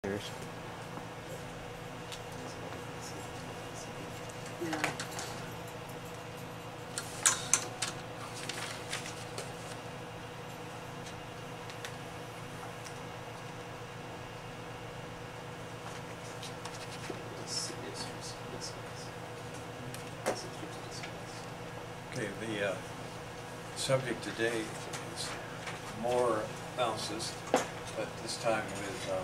Yeah. Okay, the subject today is more bounces, but this time with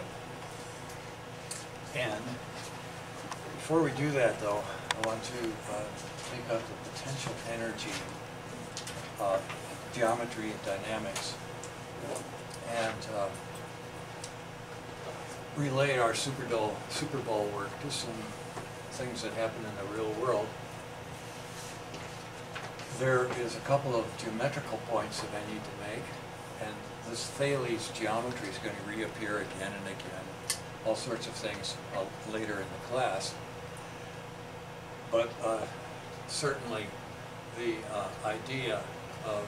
N. Before we do that, though, I want to take up the potential energy, geometry and dynamics, and relate our Super Bowl work to some things that happen in the real world. There is a couple of geometrical points that I need to make, and this Thales geometry is going to reappear again and again, all sorts of things later in the class. But certainly the idea of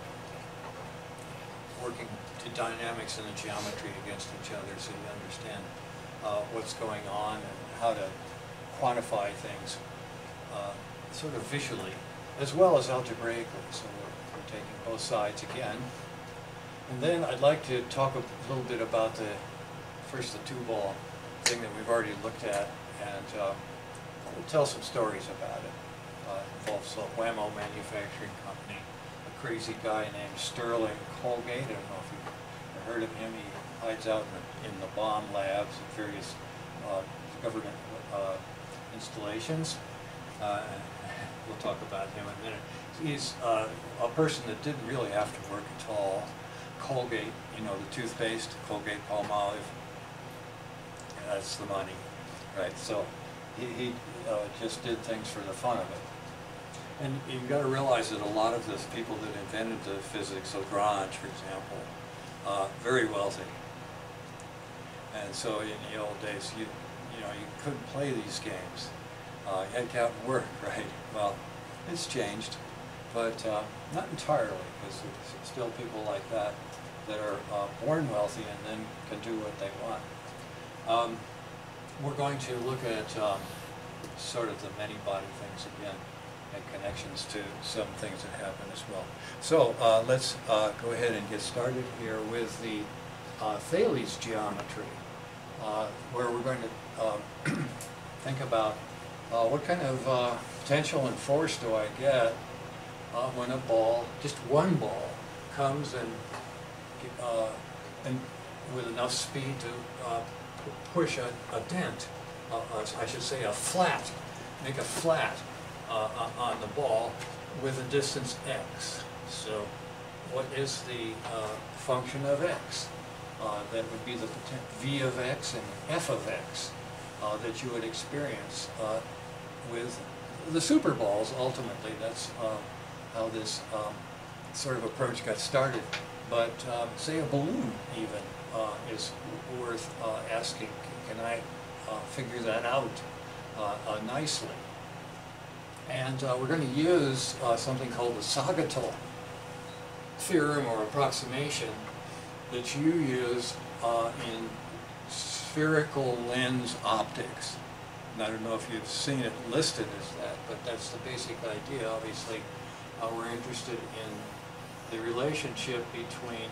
working to dynamics and the geometry against each other so you understand what's going on and how to quantify things sort of visually, as well as algebraically, so we're taking both sides again. And then I'd like to talk a little bit about first the two-ball thing that we've already looked at, and we'll tell some stories about it. It involves a Whammo Manufacturing Company, a crazy guy named Sterling Colgate. I don't know if you've heard of him. He hides out in the bomb labs at various government installations. We'll talk about him in a minute. He's a person that didn't really have to work at all. Colgate, you know, the toothpaste, Colgate Palmolive, that's the money, right? So he just did things for the fun of it. And you've got to realize that a lot of the people that invented the physics, Lagrange, for example, very wealthy. And so in the old days, you couldn't play these games. You had to get out and work, right? Well, it's changed, but not entirely, because there's still people like that that are born wealthy and then can do what they want. We're going to look at sort of the many body things again, and connections to some things that happen as well. So let's go ahead and get started here with the Thales geometry, where we're going to think about what kind of potential and force do I get when a ball, just one ball, comes and with enough speed to push a dent, I should say a flat, make a flat on the ball with a distance x. So what is the function of x? That would be the v of x and f of x that you would experience with the super balls. Ultimately, that's how this sort of approach got started. But say a balloon even is worth asking, can I figure that out nicely? And we're going to use something called the Sagittal theorem or approximation that you use in spherical lens optics. And I don't know if you've seen it listed as that, but that's the basic idea. Obviously, we're interested in the relationship between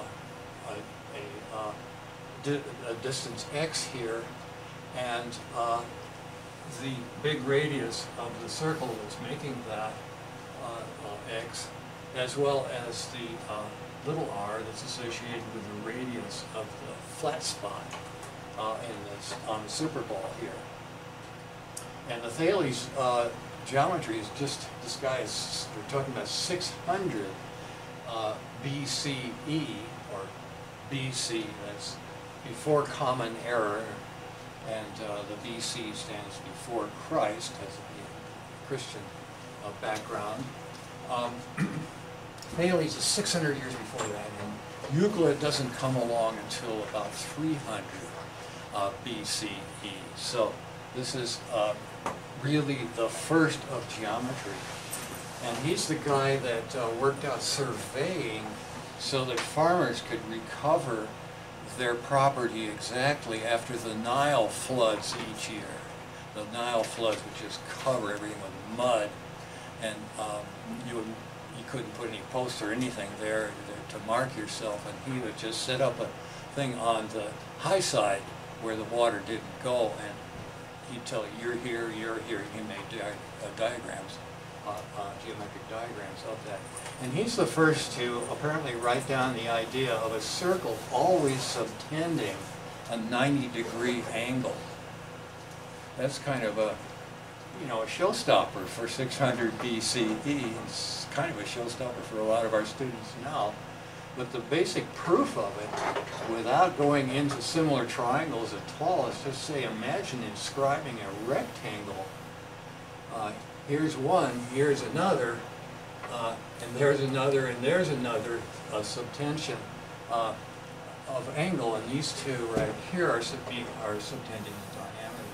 a distance x here and the big radius of the circle that's making that x, as well as the little r that's associated with the radius of the flat spot on the super ball here. And the Thales geometry is just, this guy is, we're talking about 600 BCE, or BC, that's before Common Era, and the BC stands before Christ, has a Christian background. Thales is 600 years before that, and Euclid doesn't come along until about 300 BCE. So this is really the first of geometry. And he's the guy that worked out surveying so that farmers could recover their property exactly after the Nile floods each year. The Nile floods would just cover everything with mud, and you couldn't put any posts or anything there to mark yourself, and he would just set up a thing on the high side where the water didn't go, and he'd tell you, you're here, you're here. He made diagrams, geometric diagrams of that. And he's the first to apparently write down the idea of a circle always subtending a 90-degree angle. That's kind of a, you know, a showstopper for 600 BCE. It's kind of a showstopper for a lot of our students now. But the basic proof of it, without going into similar triangles at all, is just say, imagine inscribing a rectangle. Here's one, here's another, and there's another, and there's another subtension of angle, and these two right here are subtending the diameter.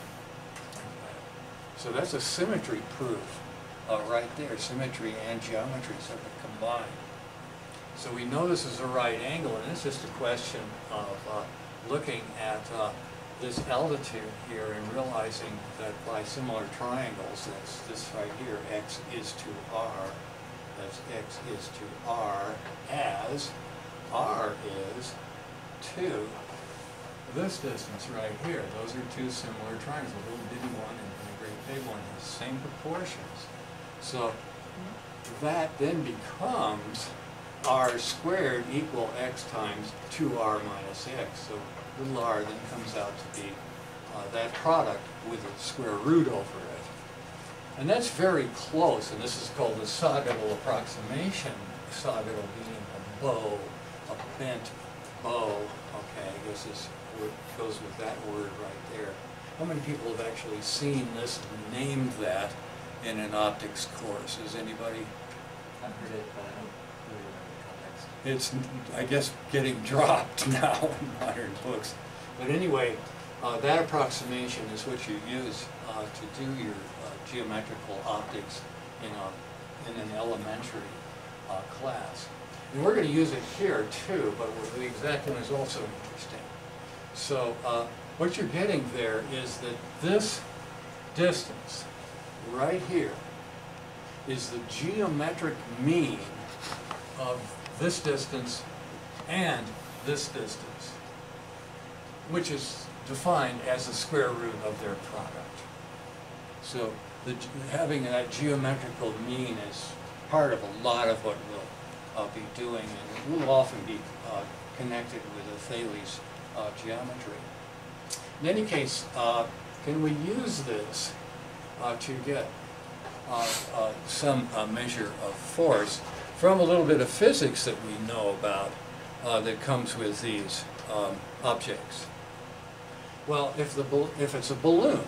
So that's a symmetry proof right there, symmetry and geometry sort of combined. So we know this is a right angle, and it's just a question of looking at this altitude here and realizing that by similar triangles, that's this right here, x is to r, that's x is to r, as r is to this distance right here. Those are two similar triangles, a little bitty one and a great big one, has the same proportions. So that then becomes r squared equal x times 2r minus x. So little r then comes out to be that product with a square root over it. And that's very close, and this is called the sagittal approximation. Sagittal being a bow, a bent bow. Okay, I guess this goes with that word right there. How many people have actually seen this and named that in an optics course? Is anybody? I've heard it, but I don't really remember the context. It's, I guess, getting dropped now in modern books. But anyway, that approximation is what you use to do your geometrical optics in an elementary class. And we're going to use it here too, but the exact one is also interesting. So what you're getting there is that this distance right here is the geometric mean of this distance and this distance, which is defined as the square root of their product. So having that geometrical mean is part of a lot of what we'll be doing, and it will often be connected with a Thales geometry. In any case, can we use this to get some measure of force from a little bit of physics that we know about that comes with these objects? Well, if it's a balloon,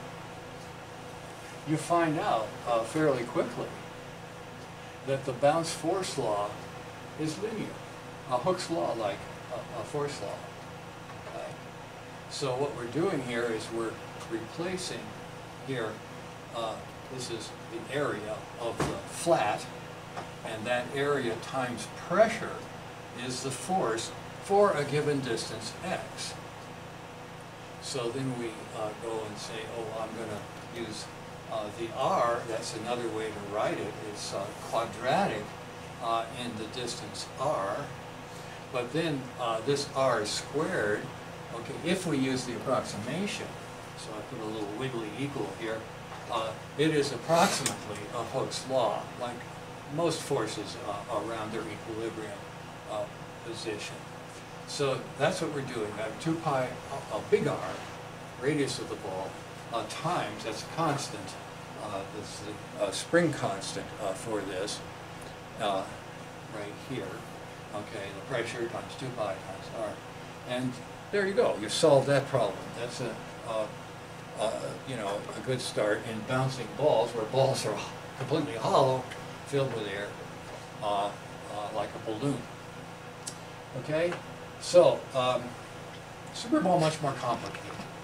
you find out fairly quickly that the bounce force law is linear. Hooke's law, like a force law. Okay? So what we're doing here is we're replacing here, this is the area of the flat, and that area times pressure is the force for a given distance x. So then we go and say, oh, I'm going to use the r, that's another way to write it, it's quadratic in the distance r, but then this r squared, okay, if we use the approximation, so I put a little wiggly equal here, it is approximately a Hooke's law, like most forces around their equilibrium position. So that's what we're doing. I have 2 pi, a big R, radius of the ball, times, that's a constant, this is the spring constant for this, right here. Okay, the pressure times 2 pi times R. And there you go, you solved that problem. That's you know, a good start in bouncing balls, where balls are completely hollow, filled with air, like a balloon. Okay, so super ball much more complicated.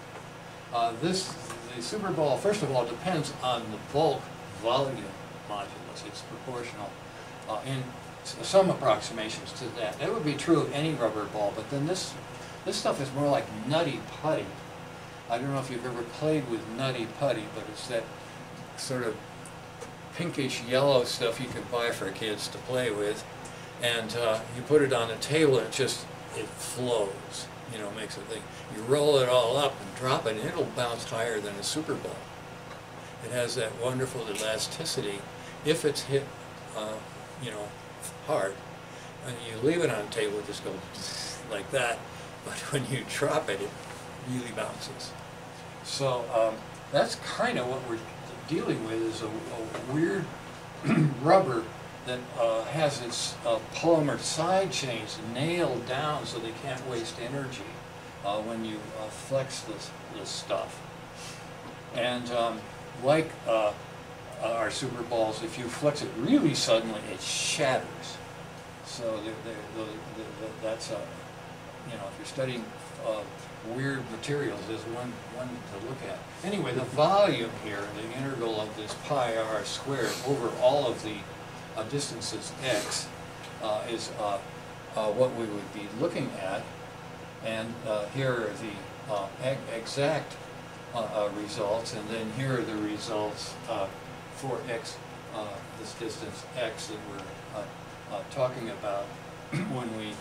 The super ball, first of all, depends on the bulk volume modulus. It's proportional in some approximations to that. That would be true of any rubber ball, but then this This stuff is more like Nutty Putty. I don't know if you've ever played with Nutty Putty, but it's that sort of pinkish yellow stuff you can buy for kids to play with. And you put it on the table and it flows, you know, makes a thing. You roll it all up and drop it, and it'll bounce higher than a Super Ball. It has that wonderful elasticity if it's hit, you know, hard. And you leave it on the table, it just goes like that. But when you drop it, it really bounces. So that's kind of what we're dealing with, is a weird rubber that has its polymer side chains nailed down so they can't waste energy when you flex this stuff. And like our Super Balls, if you flex it really suddenly, it shatters. So that's you know, if you're studying weird materials, there's one to look at. Anyway, the volume here, the integral of this pi r squared over all of the distances x is what we would be looking at. And here are the exact results, and then here are the results for x, this distance x that we're talking about when we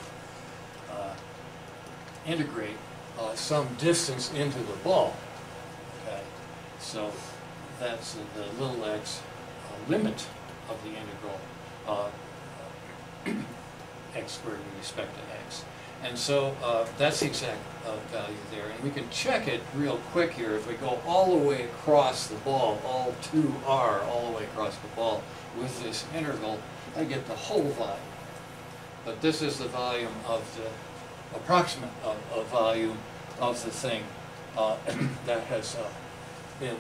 integrate some distance into the ball. Okay, so that's the little x limit of the integral x squared with respect to x. And so that's the exact value there. And we can check it real quick here. If we go all the way across the ball, all 2r, all the way across the ball with this integral, I get the whole volume. But this is the volume of the approximate volume of the thing that has been,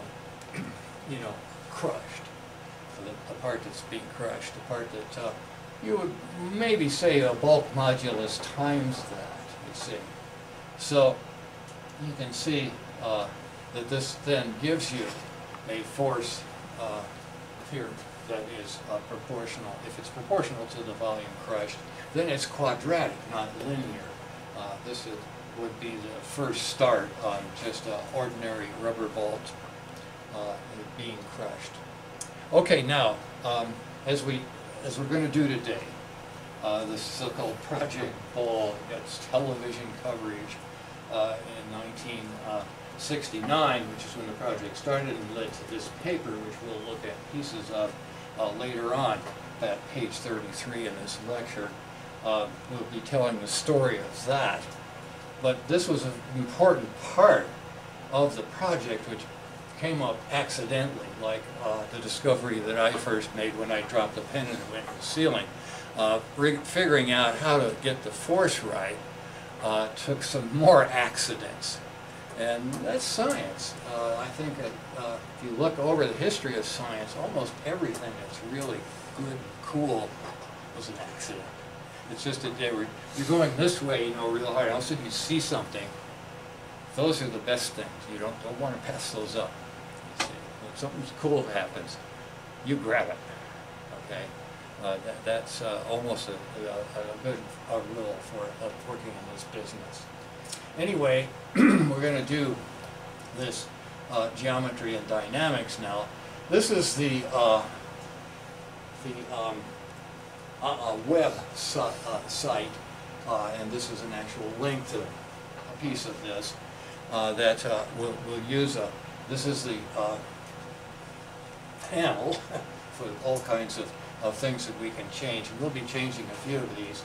you know, crushed. The part that's being crushed, the part that you would maybe say a bulk modulus times that, you see. So you can see that this then gives you a force here that is proportional. If it's proportional to the volume crushed, then it's quadratic, not linear. This would be the first start on just an ordinary rubber bolt being crushed. Okay, now, as we're going to do today, this so-called Project Ball gets television coverage in 1969, which is when the project started, and led to this paper, which we'll look at pieces of later on at page 33 in this lecture. We'll be telling the story of that. But this was an important part of the project, which came up accidentally, like the discovery that I first made when I dropped a pen and it went in the ceiling. Figuring out how to get the force right took some more accidents. And that's science. I think that if you look over the history of science, almost everything that's really good and cool was an accident. It's just that you're going this way, you know, real hard. All of a sudden you see something. Those are the best things. You don't want to pass those up. You see. When something cool happens, you grab it. Okay, that's almost a good rule for working in this business. Anyway, we're going to do this geometry and dynamics now. This is the web site, and this is an actual link to a piece of this that we'll use. This is the panel for all kinds of things that we can change. And we'll be changing a few of these.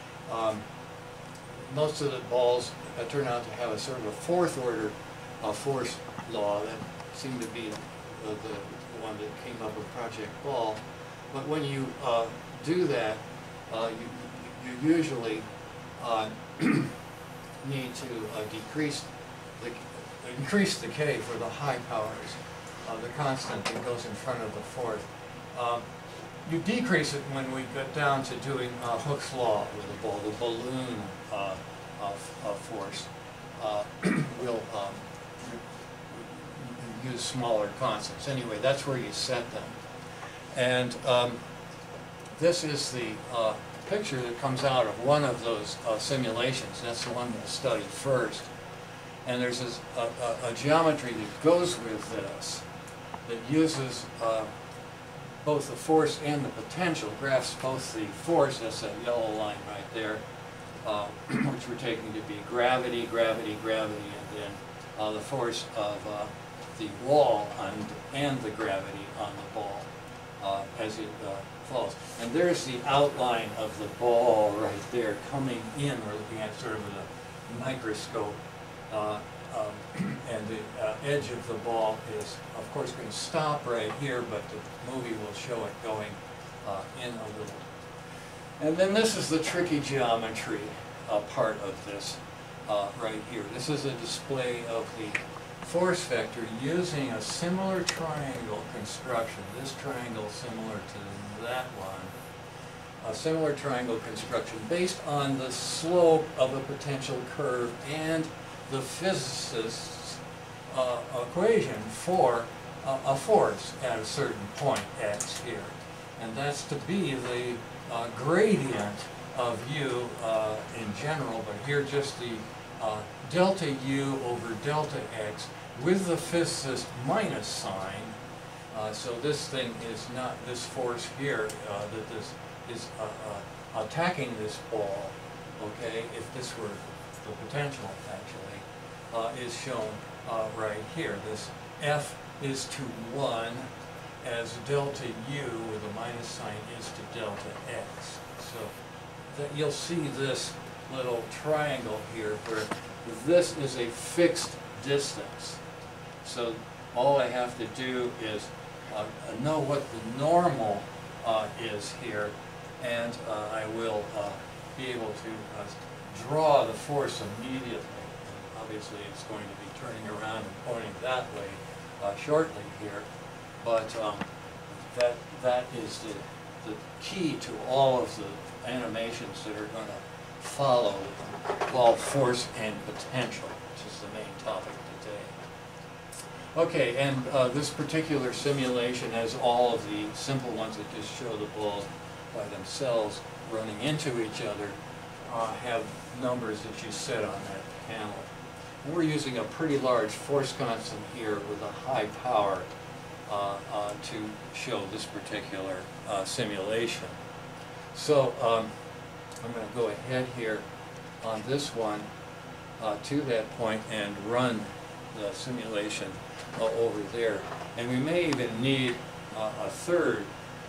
Most of the balls turn out to have a sort of a fourth order force law that seemed to be the one that came up with Project Ball. But when you do that, you usually need to increase the K for the high powers, the constant that goes in front of the fourth. You decrease it when we get down to doing Hooke's law with the ball, the balloon force. We'll use smaller constants. Anyway, that's where you set them. And this is the picture that comes out of one of those simulations. That's the one we'll study first. And there's a geometry that goes with this that uses both the force and the potential, graphs both the force, that's that yellow line right there, which we're taking to be gravity, gravity, gravity, and then the force of the wall and the gravity on the ball as it falls. And there's the outline of the ball right there coming in. We're looking at sort of with a microscope. And the edge of the ball is, of course, going to stop right here, but the movie will show it going in a little. And then this is the tricky geometry part of this right here. This is a display of the force vector using a similar triangle construction. This triangle similar to that one. A similar triangle construction based on the slope of a potential curve and the physicist's equation for a force at a certain point x here. And that's to be the gradient of u in general, but here just the delta u over delta x with the physicist minus sign. So this thing is not, this force here, that this is attacking this ball, okay, if this were the potential actually, is shown right here. This F is to 1 as delta U with a minus sign is to delta X. So that you'll see this little triangle here where this is a fixed distance. So all I have to do is know what the normal is here, and I will be able to draw the force immediately. And obviously it's going to be turning around and pointing that way shortly here, but that is the key to all of the animations that are going to follow, involve force and potential, which is the main topic today. Okay, and this particular simulation has all of the simple ones that just show the balls by themselves running into each other, have numbers that you set on that panel. And we're using a pretty large force constant here with a high power to show this particular simulation. So I'm going to go ahead here on this one to that point and run the simulation over there. And we may even need a third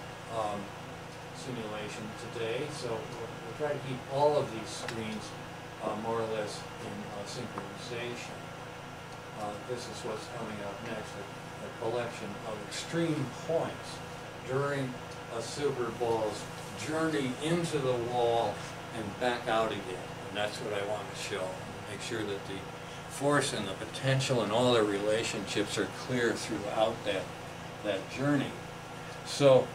simulation today, so we'll try to keep all of these screens more or less in synchronization. This is what's coming up next, a collection of extreme points during a super ball's journey into the wall and back out again. And that's what I want to show. Make sure that the force and the potential and all their relationships are clear throughout that journey. So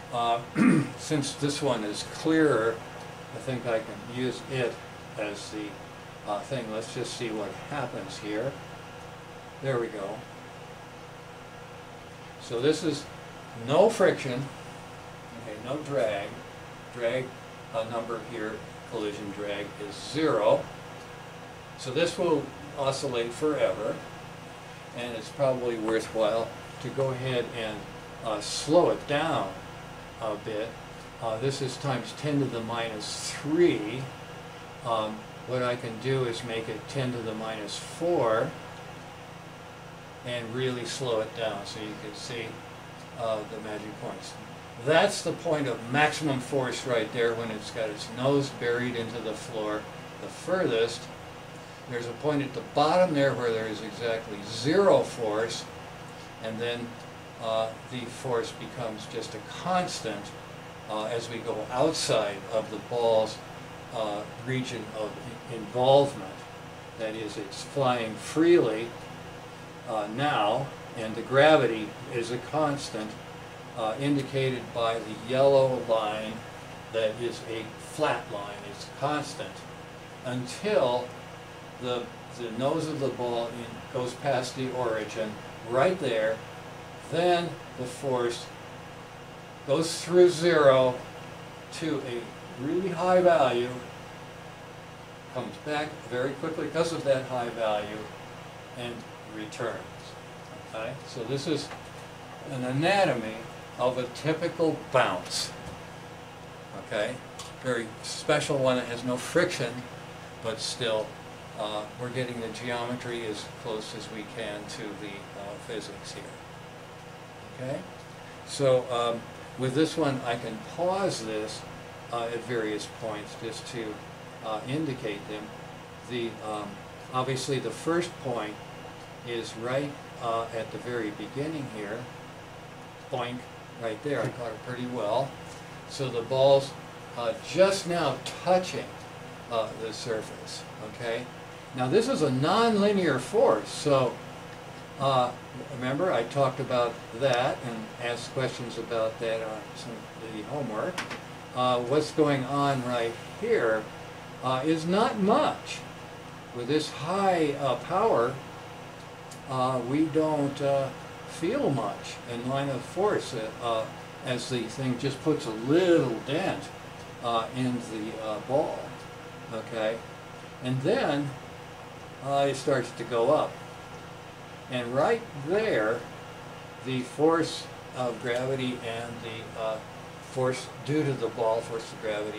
since this one is clearer, I think I can use it as the thing. Let's just see what happens here. There we go. So this is no friction, okay, no drag. Drag number here, collision drag, is 0. So this will oscillate forever, and it's probably worthwhile to go ahead and slow it down a bit. This is times 10 to the minus 3. What I can do is make it 10 to the minus 4 and really slow it down so you can see the magic points. That's the point of maximum force right there when it's got its nose buried into the floor the furthest. There's a point at the bottom there where there is exactly 0 force, and then the force becomes just a constant as we go outside of the ball's region of involvement. That is, it's flying freely now, and the gravity is a constant indicated by the yellow line that is a flat line. It's constant until the nose of the ball goes past the origin right there. Then the force goes through 0 to a really high value, comes back very quickly because of that high value, and returns. Okay? So this is an anatomy of a typical bounce. Okay? Very special one. It has no friction, but still we're getting the geometry as close as we can to the physics here. Okay? So with this one, I can pause this at various points just to indicate them. The obviously the first point is right at the very beginning here. Boink, right there. I caught it pretty well. So the ball's just now touching the surface. Okay. Now this is a nonlinear force, so remember I talked about that and asked questions about that on some of the homework. What's going on right here is not much. With this high power, we don't feel much in line of force as the thing just puts a little dent in the ball. Okay, and then it starts to go up. And right there, the force of gravity and the force due to the ball, force of gravity,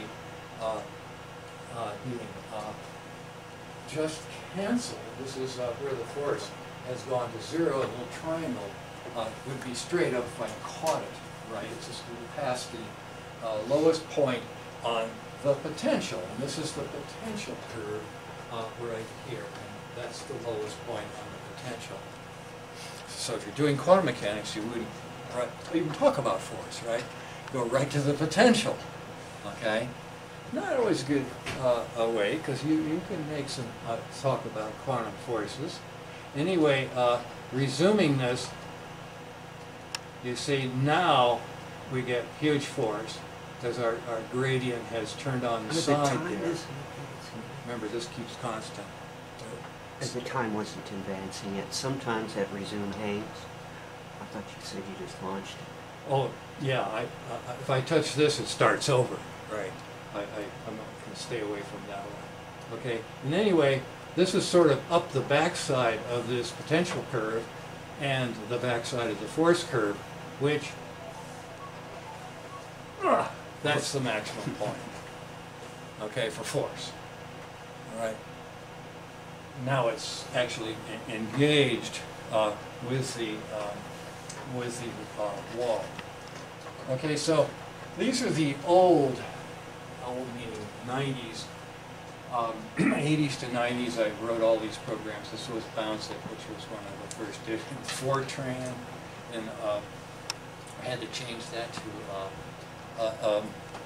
just cancel. This is where the force has gone to zero. A little triangle would be straight up if I caught it, right? It's just past the lowest point on the potential. And this is the potential curve right here. And that's the lowest point on the potential. So if you're doing quantum mechanics, you wouldn't even talk about force, right? Go right to the potential, okay? Not always a good way, because you can make some talk about quantum forces. Anyway, resuming this, you see now we get huge force, because our gradient has turned on the side there. Remember, this keeps constant. As the time wasn't advancing yet, sometimes at resume hangs. I thought you said you just launched it. Oh, yeah, if I touch this, it starts over, right? I'm going to stay away from that one. Okay, and anyway, this is sort of up the backside of this potential curve and the backside of the force curve, which, that's the maximum point, okay, for force, all right? Now it's actually engaged with the wall. Okay, so these are the old meaning 90s, 80s to 90s. I wrote all these programs. This was Bounce It, which was one of the first did Fortran, and I had to change that to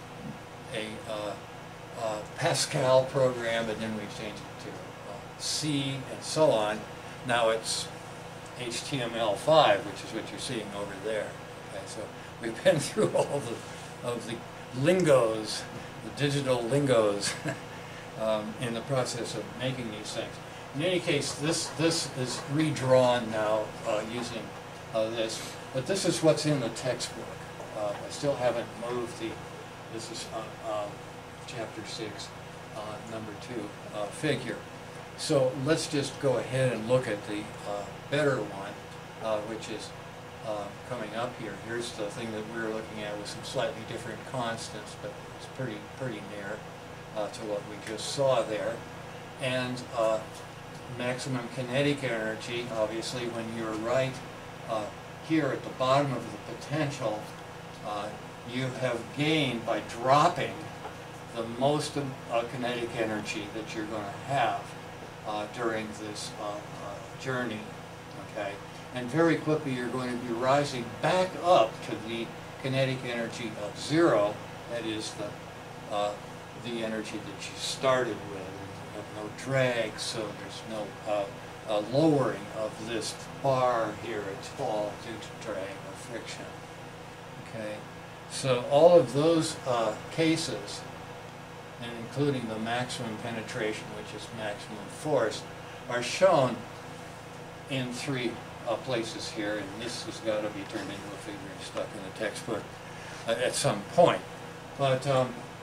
a Pascal program, and then we changed it to C and so on. Now it's HTML5, which is what you're seeing over there. Okay, so we've been through all of the lingos, the digital lingos, in the process of making these things. In any case, this is redrawn now using this, but this is what's in the textbook. I still haven't moved this is chapter 6, number 2 figure. So let's just go ahead and look at the better one, which is coming up here. Here's the thing that we're looking at with some slightly different constants, but it's pretty near to what we just saw there. And maximum kinetic energy, obviously, when you're right here at the bottom of the potential, you have gained by dropping the most kinetic energy that you're going to have during this journey, okay? And very quickly you're going to be rising back up to the kinetic energy of zero, that is the energy that you started with. You have no drag, so there's no lowering of this bar here at all due to drag or friction, okay? So all of those cases, and including the maximum penetration, which is maximum force, are shown in 3 places here, and this has got to be turned into a figure stuck in the textbook at some point. But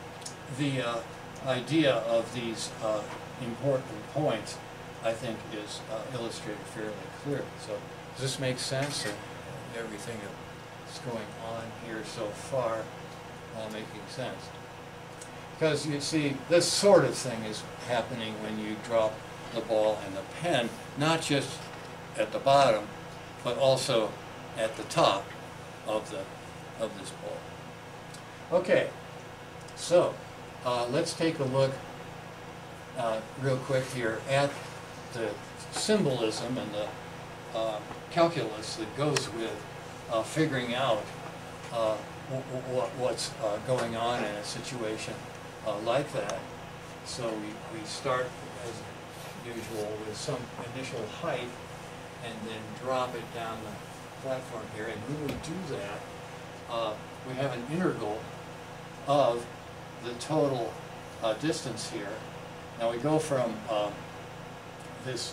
the idea of these important points, I think, is illustrated fairly clearly. So does this make sense? And everything that's going on here so far all making sense? Because you see, this sort of thing is happening when you drop the ball and the pen, not just at the bottom, but also at the top of this ball. Okay, so let's take a look real quick here at the symbolism and the calculus that goes with figuring out what's going on in a situation like that. So we start, as usual, with some initial height and then drop it down the platform here. And when we do that, we have an integral of the total distance here. Now we go from this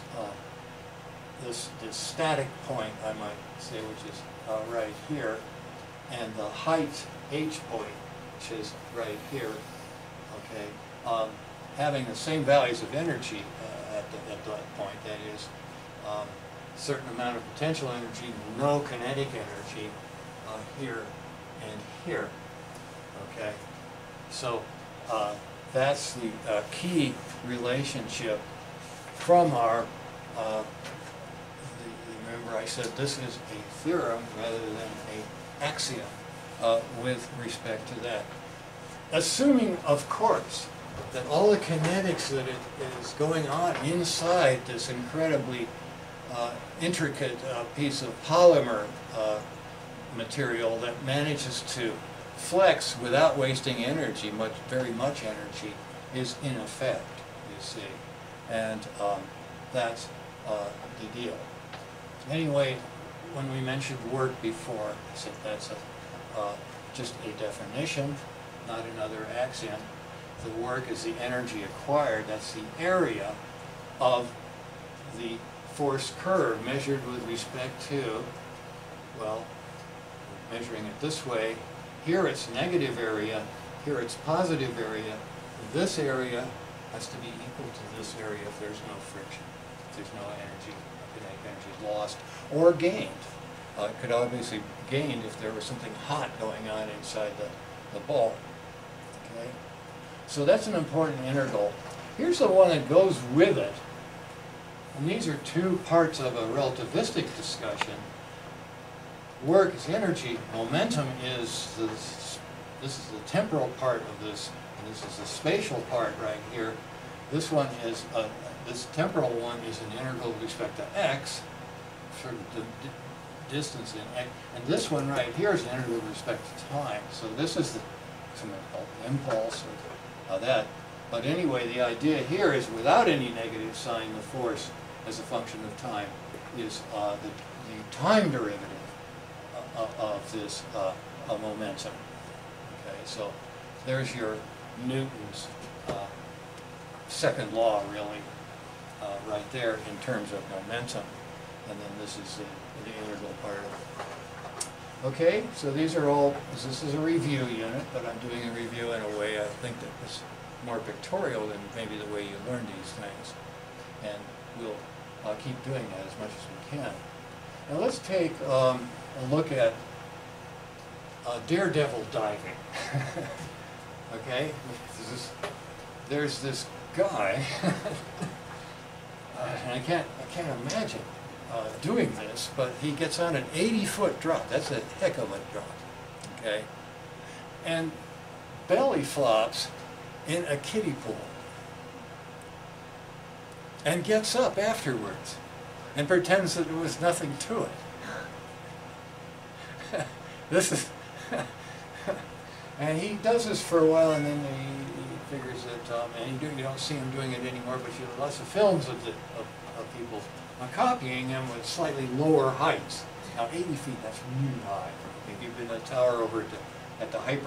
static point, I might say, which is right here, and the height h point, which is right here, okay, having the same values of energy at that point, that is, certain amount of potential energy, no kinetic energy here and here, okay? So that's the key relationship from our, remember I said this is a theorem rather than an axiom with respect to that. Assuming, of course, that all the kinetics that is going on inside this incredibly intricate piece of polymer material that manages to flex without wasting energy, very much energy, is in effect, you see. And that's the deal. Anyway, when we mentioned work before, I said that's just a definition, not another axiom. The work is the energy acquired. That's the area of the force curve measured with respect to, well, measuring it this way. Here it's negative area, here it's positive area. This area has to be equal to this area if there's no friction, if there's no energy, kinetic energy lost or gained. It could obviously be gained if there was something hot going on inside the ball. Okay? So that's an important integral. Here's the one that goes with it. And these are two parts of a relativistic discussion. Work is energy. Momentum is this is the temporal part of this, and this is the spatial part right here. This one is this temporal one is an integral with respect to x, sort of the distance in x, and this one right here is an integral with respect to time. So this is something called impulse or that. But anyway, the idea here is without any negative sign, the force as a function of time is the time derivative of this momentum. Okay, so there's your Newton's second law, really, right there in terms of momentum. And then this is the integral part of it. Okay, so these are all, this is a review unit, but I'm doing a review in a way I think that was more pictorial than maybe the way you learn these things. And we'll keep doing that as much as we can. Now let's take a look at daredevil diving. Okay, there's this guy, and I can't imagine doing this, but he gets on an 80-foot drop. That's a heck of a drop. Okay, and belly flops in a kiddie pool, and gets up afterwards and pretends that there was nothing to it. This is, and he does this for a while, and then he figures that, and you don't see him doing it anymore, but you have lots of films of people copying him with slightly lower heights. Now 80 feet, that's really high. If you've been in a tower over at the Hyper,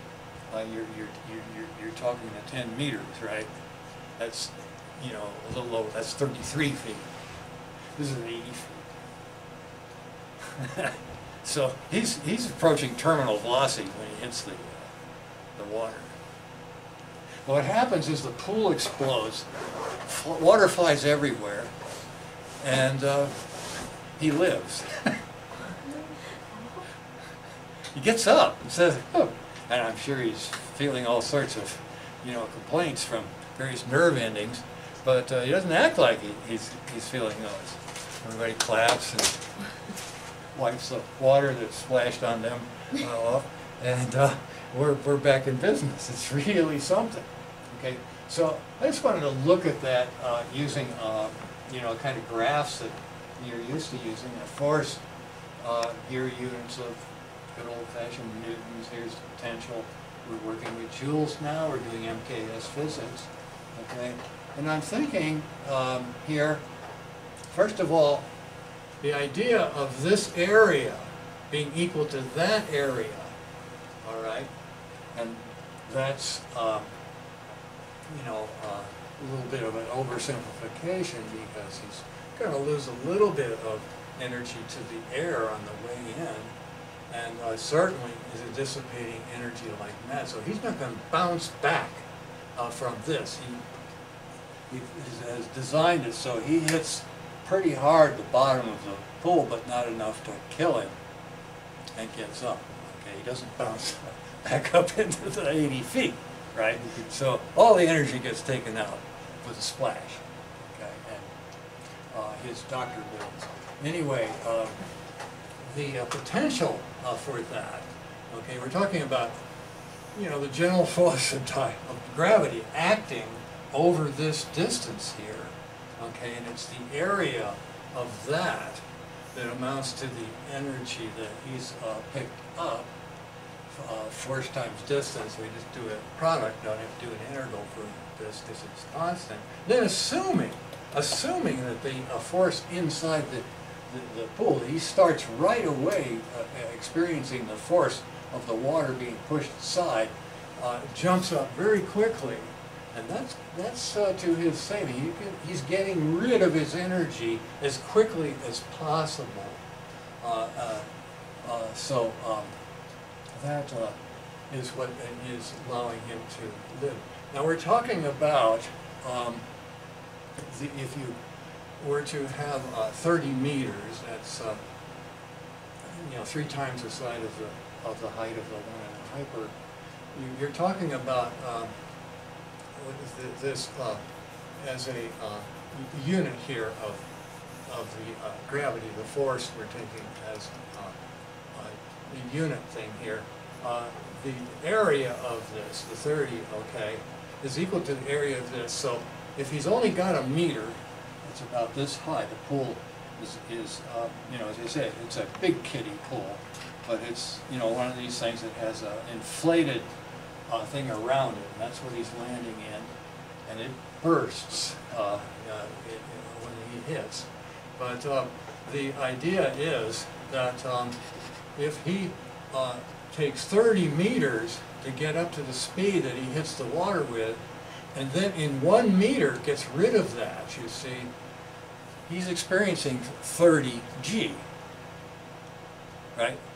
you're talking at 10 meters, right? That's, you know, a little low. That's 33 feet. This is 80 feet. So he's approaching terminal velocity when he hits the water. What happens is the pool explodes, water flies everywhere, and he lives. He gets up and says, oh, and I'm sure he's feeling all sorts of, complaints from various nerve endings, but he doesn't act like he's feeling those. Everybody claps and wipes the water that splashed on them off, and we're back in business. It's really something. Okay, so I just wanted to look at that using kind of graphs that you're used to using. Of course, here units of good old-fashioned newtons. Here's the potential. We're working with joules now. We're doing MKS physics. Okay, and I'm thinking here, first of all, the idea of this area being equal to that area, all right, and that's a little bit of an oversimplification because he's going to lose a little bit of energy to the air on the way in, and certainly is dissipating energy like mad. So he's not going to bounce back from this. He has designed it so he hits pretty hard the bottom of the pool, but not enough to kill him, and gets up. Okay, he doesn't bounce back up into the 80 feet, right? So all the energy gets taken out with a splash. Okay, and his doctor lives. Anyway, the potential for that. Okay, we're talking about the general force of gravity acting over this distance here. Okay, and it's the area of that amounts to the energy that he's picked up. Force times distance, we just do a product, don't have to do an integral for this because it's constant. Then assuming that the force inside the pool, he starts right away experiencing the force of the water being pushed aside, jumps up very quickly. And that's to his saving. He's getting rid of his energy as quickly as possible. So that is what is allowing him to live. Now we're talking about if you were to have 30 meters, that's 3 times the size of the height of the one in the hyper. You're talking about this as a unit here of the gravity, the force we're taking as the unit thing here. The area of this, the 30, okay, is equal to the area of this. So if he's only got a meter, it's about this high. The pool is as I say, it's a big kiddie pool, but it's one of these things that has an inflated thing around it, and that's what he's landing in, and it bursts when he hits. But the idea is that if he takes 30 meters to get up to the speed that he hits the water with, and then in 1 meter gets rid of that, you see, he's experiencing 30 G, right?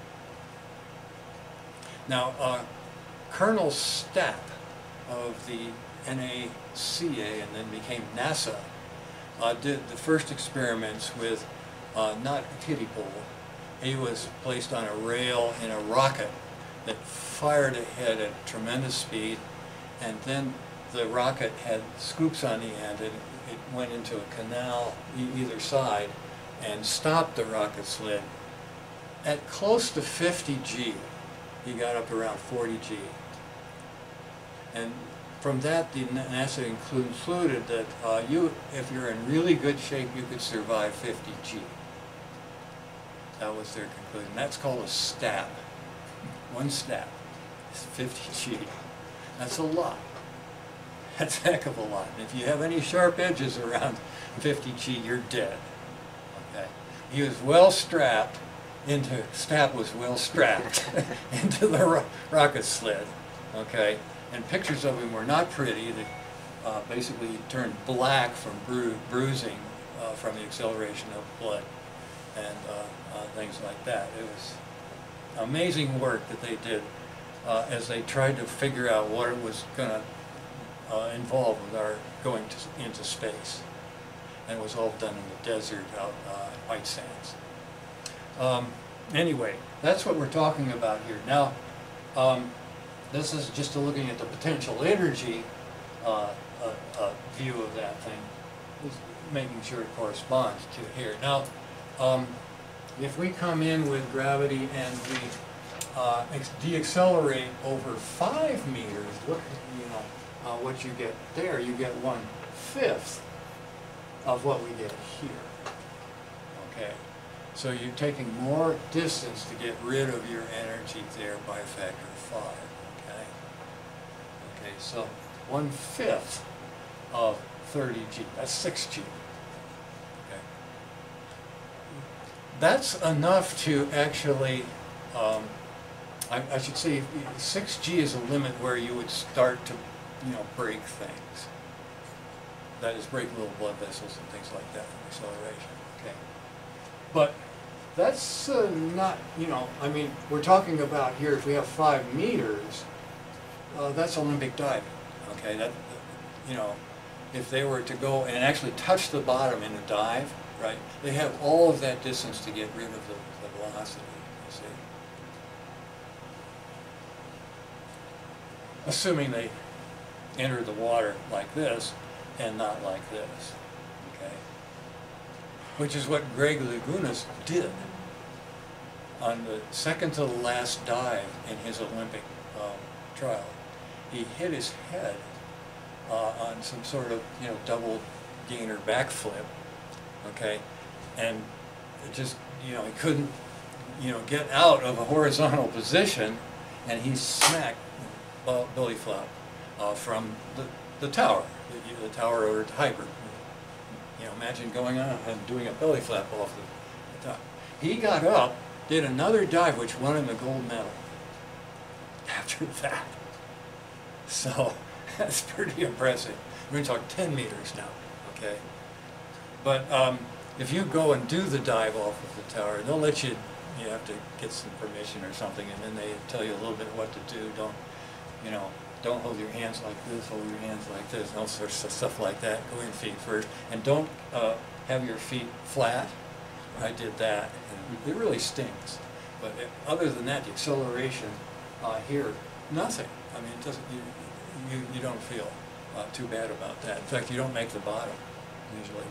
Now, Colonel Stapp of the NACA and then became NASA did the first experiments with not a kiddie pool. He was placed on a rail in a rocket that fired ahead at tremendous speed, and then the rocket had scoops on the end, and it went into a canal either side and stopped the rocket sled. At close to 50 G, he got up around 40 G. And from that, the NASA concluded that if you're in really good shape, you could survive 50 G. That was their conclusion. That's called a stab. One stab is 50 G. That's a lot. That's a heck of a lot. And if you have any sharp edges around 50 G, you're dead. Okay. He was well strapped into, Stapp was well strapped into the rocket sled. Okay. And pictures of him were not pretty. They basically turned black from bruising from the acceleration of blood and things like that. It was amazing work that they did as they tried to figure out what it was going to involved with our going into space. And it was all done in the desert out at White Sands. Anyway, that's what we're talking about here. Now, this is just looking at the potential energy view of that thing, making sure it corresponds to here. Now, if we come in with gravity and we deaccelerate over 5 meters, look, what you get there, you get 1/5 of what we get here. Okay, so you're taking more distance to get rid of your energy there by a factor of 5. Okay, okay, so 1/5 of 30G, that's 6G. Okay, that's enough to actually, I should say 6G is a limit where you would start to, break things. That is, break little blood vessels and things like that from acceleration. Okay, but that's not, I mean, we're talking about here, if we have 5 meters, that's Olympic diving. Okay, that, if they were to go and actually touch the bottom in a dive, right, they have all of that distance to get rid of the velocity, you see. Assuming they enter the water like this and not like this, okay? Which is what Greg Louganis did on the second to the last dive in his Olympic trial. He hit his head on some sort of, double gainer backflip, okay? And it just, he couldn't, get out of a horizontal position, and he smacked belly flop from the tower, the tower over at Hyper. Imagine going on and doing a belly flap off the top. He got up, did another dive, which won him the gold medal after that. So that's pretty impressive. We're going to talk 10 meters now, okay? But if you go and do the dive off of the tower, they'll let you, you have to get some permission or something, and then they tell you a little bit what to do. Don't hold your hands like this, hold your hands like this, and all sorts of stuff like that. Go in feet first, and don't have your feet flat. I did that, and it really stings. But other than that, the acceleration here, nothing. I mean, it doesn't. You don't feel too bad about that. In fact, you don't make the bottom usually.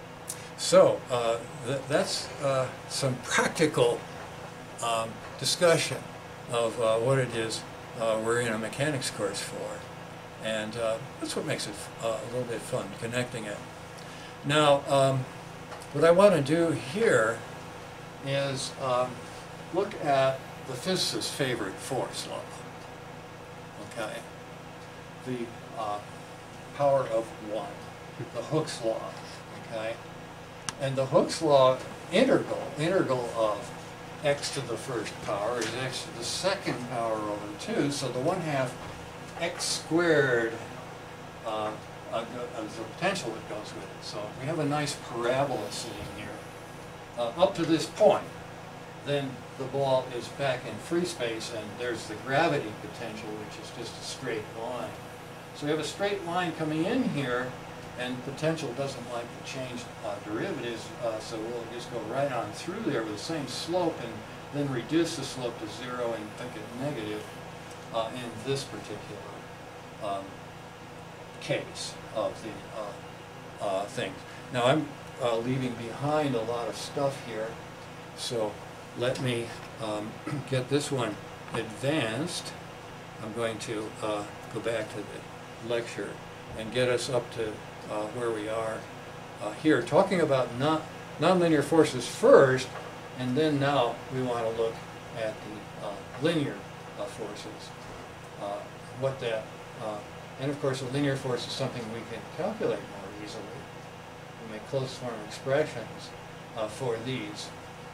So that's some practical discussion of what it is we're in a mechanics course for, and that's what makes it a little bit fun, connecting it. Now, what I want to do here is look at the physicist's favorite force law. Okay, the power of 1, the Hooke's law. Okay, and the Hooke's law integral of x to the first power is x to the second power over 2, so the 1/2 x squared is the potential that goes with it. So we have a nice parabola sitting here. Up to this point, then the ball is back in free space, and there's the gravity potential, which is just a straight line. So we have a straight line coming in here, and potential doesn't like to change derivatives, so we'll just go right on through there with the same slope, and then reduce the slope to 0 and make it negative in this particular case of the thing. Now I'm leaving behind a lot of stuff here, so let me get this one advanced. I'm going to go back to the lecture and get us up to where we are here, talking about nonlinear forces first, and then now we want to look at the linear forces. What that, and of course a linear force is something we can calculate more easily. We make closed form expressions for these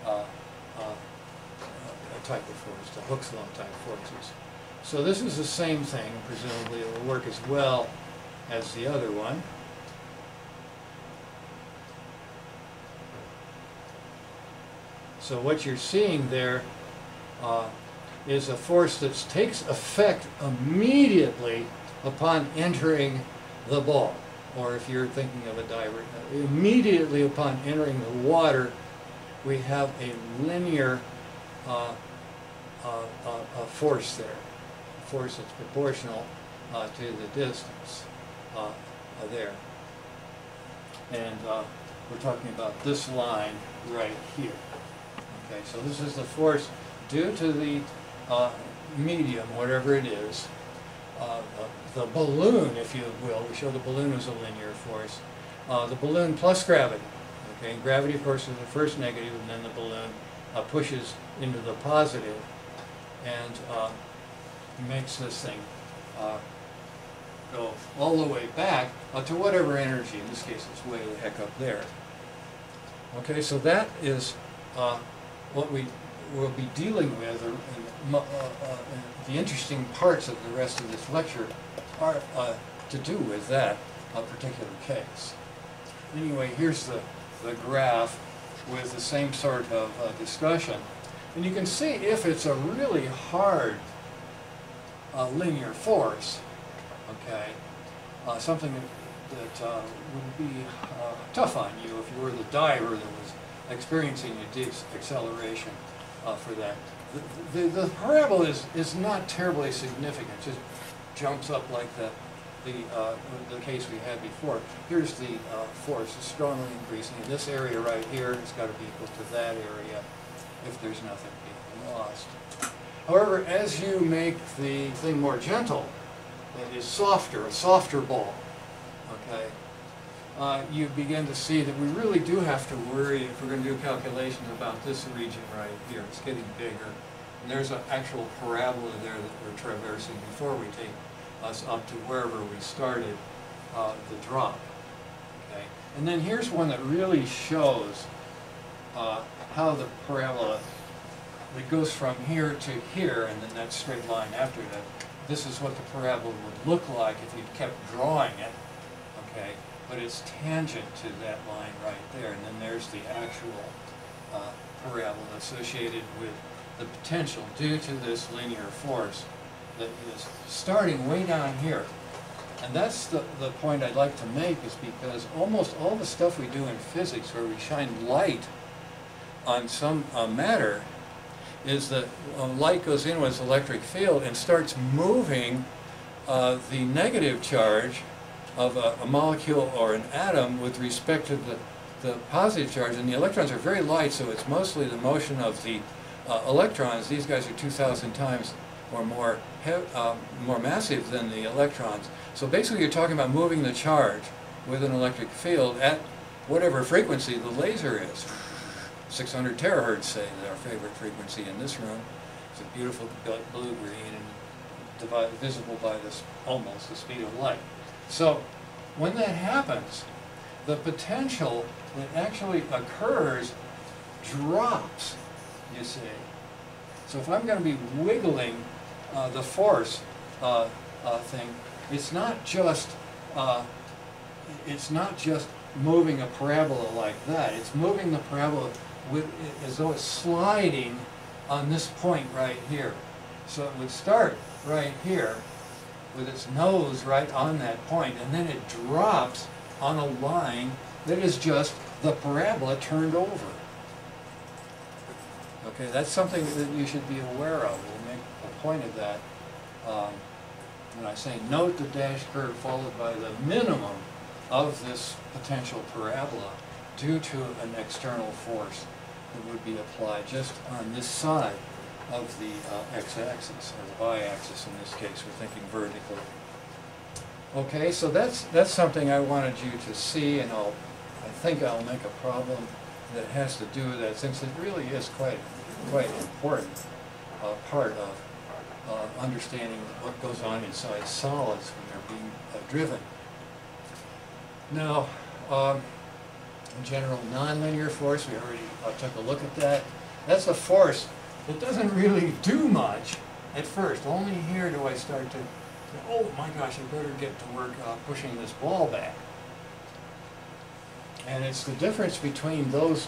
type of force, the Hooke's law type forces. So this is the same thing, presumably it will work as well as the other one. So what you're seeing there is a force that takes effect immediately upon entering the ball, or if you're thinking of a diver, immediately upon entering the water, we have a linear force there, a force that's proportional to the distance there. And we're talking about this line right here. Okay, so this is the force due to the medium, whatever it is, the balloon, if you will. We show the balloon as a linear force. The balloon plus gravity. Okay, and gravity, of course, is the first negative, and then the balloon pushes into the positive and makes this thing go all the way back to whatever energy. In this case, it's way the heck up there. Okay, so that is what we will be dealing with, the interesting parts of the rest of this lecture are to do with that particular case. Anyway, here's the graph with the same sort of discussion. And you can see if it's a really hard linear force, okay, something that would be tough on you if you were the diver that was experiencing a deep acceleration for that. The parabola is not terribly significant, just jumps up like the case we had before. Here's the force, it's strongly increasing. In this area right here, it's got to be equal to that area if there's nothing being lost. However, as you make the thing more gentle, it is softer, a softer ball, okay, you begin to see that we really do have to worry if we're going to do calculations about this region right here. It's getting bigger. And there's an actual parabola there that we're traversing before we take us up to wherever we started the drop. Okay? And then here's one that really shows how the parabola, it goes from here to here, and then that straight line after that. This is what the parabola would look like if you kept drawing it, okay? But it's tangent to that line right there, and then there's the actual parabola associated with the potential due to this linear force that is starting way down here. And that's the point I'd like to make, is because almost all the stuff we do in physics where we shine light on some matter is that light goes in with its electric field and starts moving the negative charge of a molecule or an atom with respect to the positive charge. And the electrons are very light, so it's mostly the motion of the electrons. These guys are 2,000 times or more massive than the electrons. So basically you're talking about moving the charge with an electric field at whatever frequency the laser is. 600 terahertz, say, is our favorite frequency in this room. It's a beautiful blue-green and visible by this almost the speed of light. So when that happens, the potential that actually occurs drops, you see. So if I'm going to be wiggling the force thing, it's not just moving a parabola like that. It's moving the parabola as though it's sliding on this point right here. So it would start right here with its nose right on that point, and then it drops on a line that is just the parabola turned over. Okay, that's something that you should be aware of. We'll make a point of that when I say note the dash curve followed by the minimum of this potential parabola due to an external force that would be applied just on this side of the x-axis, or the y-axis in this case. We're thinking vertically. Okay, so that's something I wanted you to see, and I think I'll make a problem that has to do with that, since it really is quite important part of understanding what goes on inside solids when they're being driven. Now, general nonlinear force, we already took a look at that. That's a force that doesn't really do much at first. Only here do I start to, oh my gosh, I better get to work pushing this ball back. And it's the difference between those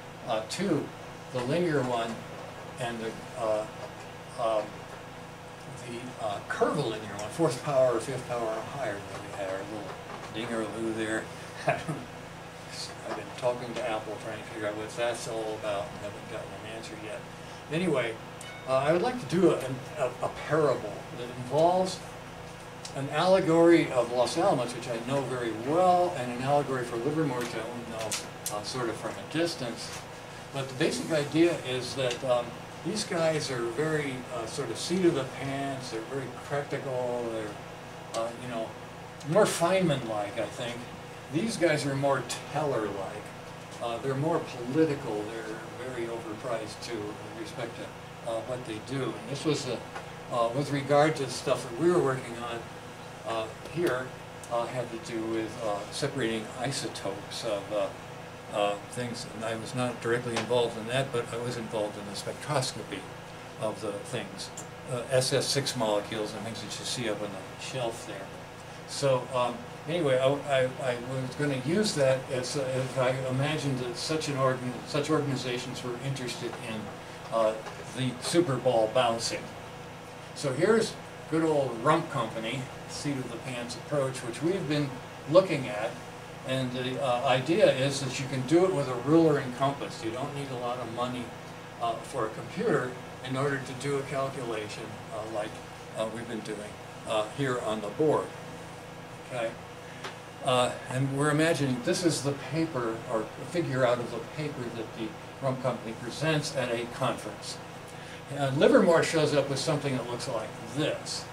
two, the linear one and curvilinear one, 4th power or 5th power or higher, that we had our little dingerloo there. I've been talking to Apple trying to figure out what that's all about and haven't gotten an answer yet. Anyway, I would like to do a parable that involves an allegory of Los Alamos, which I know very well, and an allegory for Livermore, which I only know sort of from a distance. But the basic idea is that these guys are very sort of seat of the pants, they're very practical, they're, you know, more Feynman-like, I think. These guys are more Teller-like. They're more political, they're very overpriced too, with respect to what they do. And this was with regard to the stuff that we were working on here, had to do with separating isotopes of things, and I was not directly involved in that, but I was involved in the spectroscopy of the things, SS6 molecules and things that you see up on the shelf there. So anyway, I was going to use that as if I imagined that such organizations were interested in the Super Ball bouncing. So here's good old Rump Company, seat of the pants approach, which we've been looking at. And the idea is that you can do it with a ruler and compass. You don't need a lot of money for a computer in order to do a calculation like we've been doing here on the board. Okay? And we're imagining this is the paper, or a figure out of the paper that the Rump Company presents at a conference. And Livermore shows up with something that looks like this.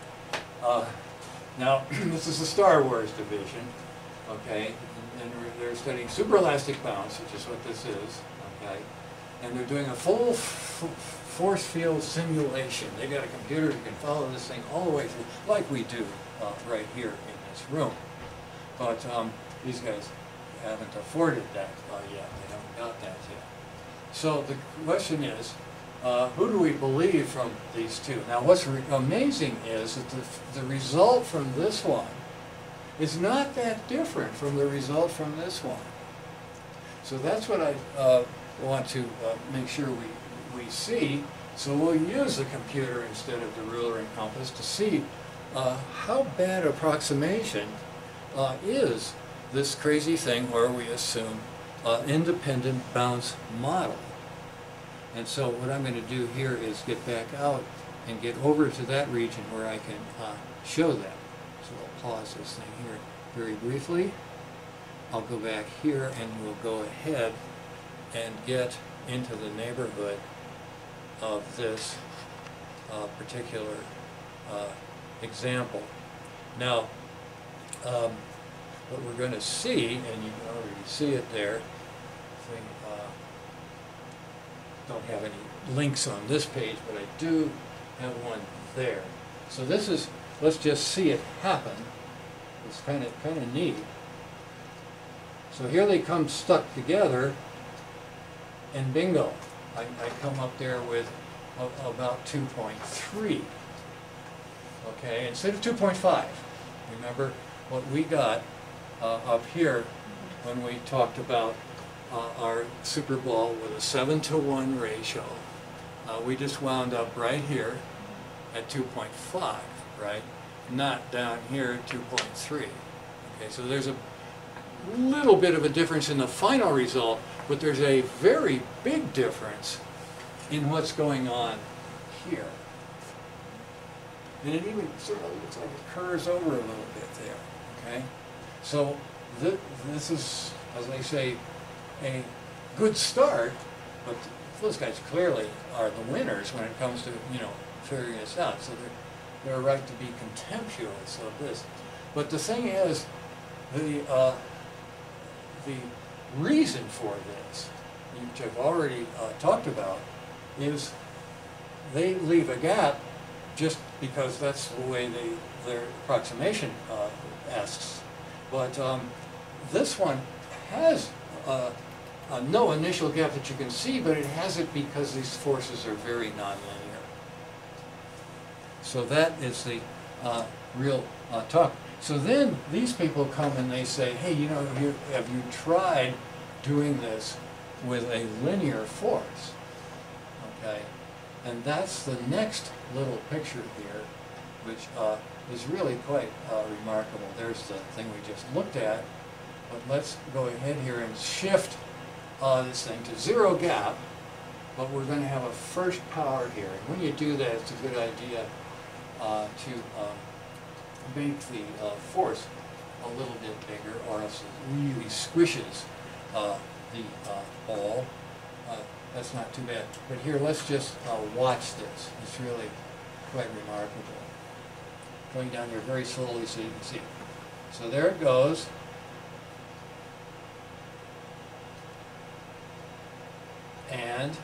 Now, this is the Star Wars division. Okay, and they're studying superelastic bounce, which is what this is, okay, and they're doing a full force field simulation. They got a computer that can follow this thing all the way through, like we do right here in this room. But these guys haven't afforded that yet. They haven't got that yet. So the question is, who do we believe from these two? Now, what's amazing is that the result from this one is not that different from the result from this one. So that's what I want to make sure we see. So we'll use the computer instead of the ruler and compass to see how bad approximation is this crazy thing where we assume independent bounce model. And so what I'm going to do here is get back out and get over to that region where I can show that. So I'll pause this thing here very briefly. I'll go back here and we'll go ahead and get into the neighborhood of this particular example. Now, what we're going to see, and you can already see it there, we don't have any links on this page, but I do have one there. So this is, let's just see it happen. It's kind of neat. So here they come stuck together, and bingo, I come up there with about 2.3. Okay, instead of 2.5. Remember what we got up here when we talked about our Super Ball with a 7-to-1 ratio. We just wound up right here at 2.5, right? Not down here at 2.3. Okay, so there's a little bit of a difference in the final result, but there's a very big difference in what's going on here. And it even sort of looks like it curves over a little bit there, okay? So this is, as I say, a good start, but those guys clearly are the winners when it comes to, you know, figuring this out. So they're right to be contemptuous of this. But the thing is, the reason for this, which I've already talked about, is they leave a gap just because that's the way their approximation asks. But this one has no initial gap that you can see, but it has it because these forces are very nonlinear. So that is the real talk. So then these people come and they say, hey, you know, have you tried doing this with a linear force? Okay. And that's the next little picture here, which is really quite remarkable. There's the thing we just looked at, but let's go ahead here and shift this thing to zero gap, but we're going to have a first power here. And when you do that, it's a good idea to make the force a little bit bigger, or else it really squishes the ball. That's not too bad. But here, let's just watch this. It's really quite remarkable. Going down here very slowly so you can see. So there it goes. And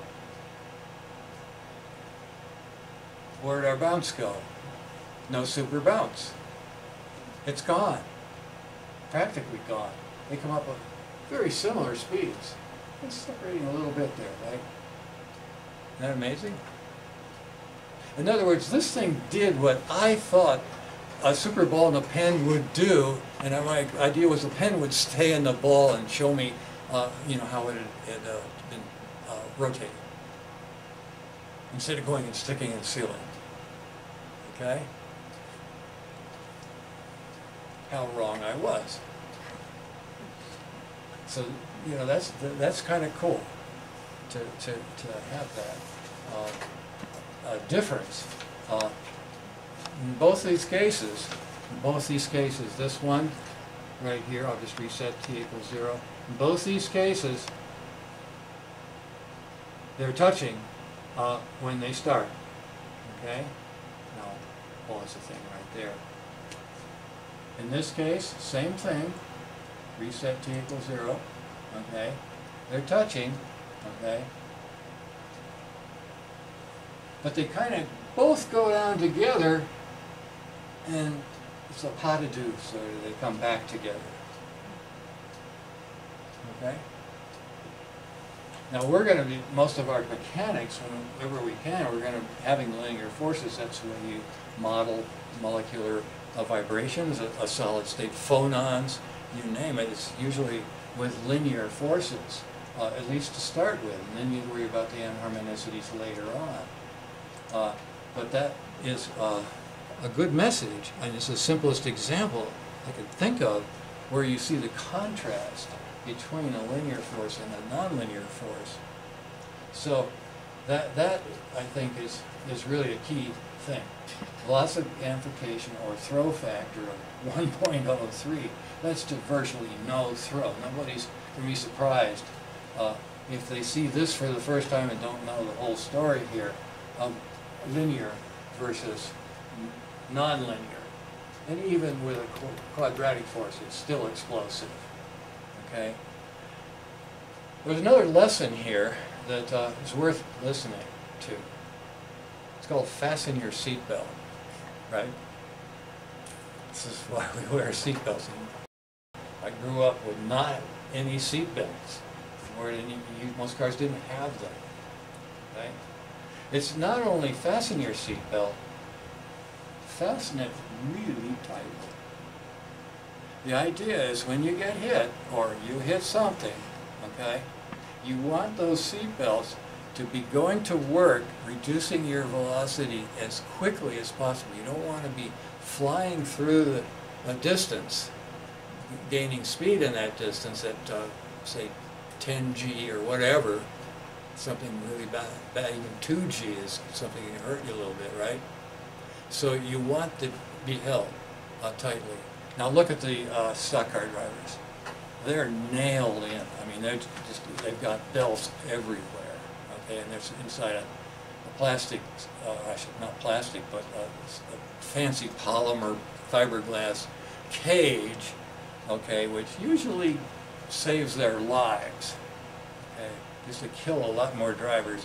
where'd our bounce go? No super bounce. It's gone. Practically gone. They come up with very similar speeds. It's separating a little bit there, right? Isn't that amazing? In other words, this thing did what I thought a super ball in a pen would do, and my idea was the pen would stay in the ball and show me, you know, how it had been rotating, instead of going and sticking and sealing. Okay? How wrong I was. So, you know, that's kind of cool to have that difference. In both these cases, this one right here, I'll just reset t equals 0. In both these cases, they're touching when they start. Okay? Now, pause the thing right there. In this case, same thing. Reset t equals 0. Okay? They're touching. Okay? But they kind of both go down together, and it's a pas de deux, so they come back together. Okay? Now we're going to be, most of our mechanics, whenever we can, we're going to, having linear forces, that's when you model molecular vibrations, a solid state, phonons, you name it. It's usually with linear forces, at least to start with, and then you worry about the anharmonicities later on. But that is a good message, and it's the simplest example I could think of where you see the contrast between a linear force and a nonlinear force. So that I think is really a key thing. Velocity amplification or throw factor of 1.03. That's to virtually no throw. Nobody's going to be surprised if they see this for the first time and don't know the whole story here of linear versus nonlinear. And even with a quadratic force, it's still explosive. Okay? There's another lesson here that is worth listening to. It's called fasten your seatbelt, right? This is why we wear seatbelts. I grew up with not any seatbelts. Most cars didn't have them. Okay? It's not only fasten your seatbelt, fasten it really tightly. The idea is when you get hit, or you hit something, okay, you want those seatbelts to be going to work, reducing your velocity as quickly as possible. You don't want to be flying through a distance, gaining speed in that distance at, say, 10G or whatever, something really bad, even 2G is something that can hurt you a little bit, right? So you want to be held tightly. Now look at the stock car drivers. They're nailed in. I mean, they've got belts everywhere, okay? And they're inside a plastic, not plastic, but a fancy polymer fiberglass cage, okay, which usually saves their lives, okay? Used to kill a lot more drivers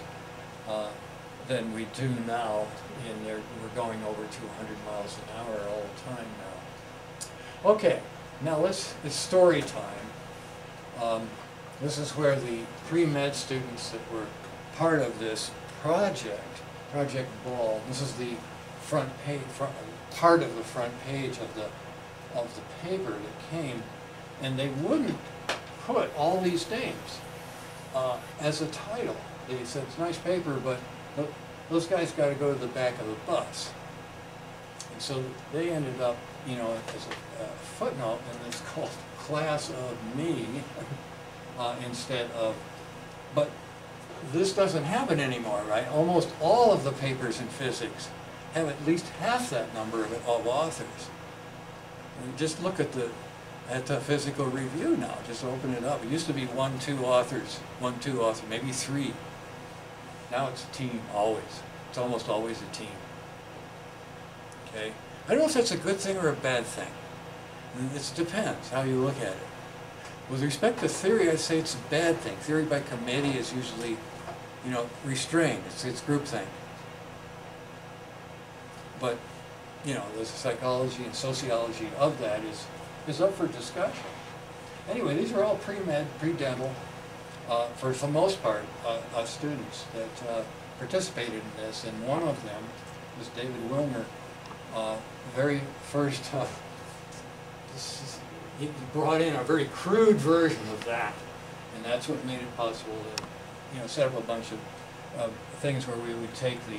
than we do now, and we're going over 200 miles an hour all the time now. Okay, now it's story time. This is where the pre-med students that were part of this project, Project Ball, this is the front page, part of the front page of the paper that came, and they wouldn't put all these names as a title. They said, it's nice paper, but those guys got to go to the back of the bus. And so they ended up, you know, as a footnote in this called Class of Me instead of, but this doesn't happen anymore, right? Almost all of the papers in physics have at least half that number of authors. And just look at the Physical Review now. Just open it up. It used to be 1, 2 authors, maybe 3. Now it's a team always. It's almost always a team. Okay? I don't know if that's a good thing or a bad thing. It depends how you look at it. With respect to theory, I'd say it's a bad thing. Theory by committee is usually, you know, restrained. It's groupthink. But, you know, the psychology and sociology of that is up for discussion. Anyway, these are all pre-med, pre-dental, for the most part, students that participated in this, and one of them was David Wilner. Very first, he brought in a very crude version of that, and that's what made it possible to, you know, set up a bunch of things where we would take the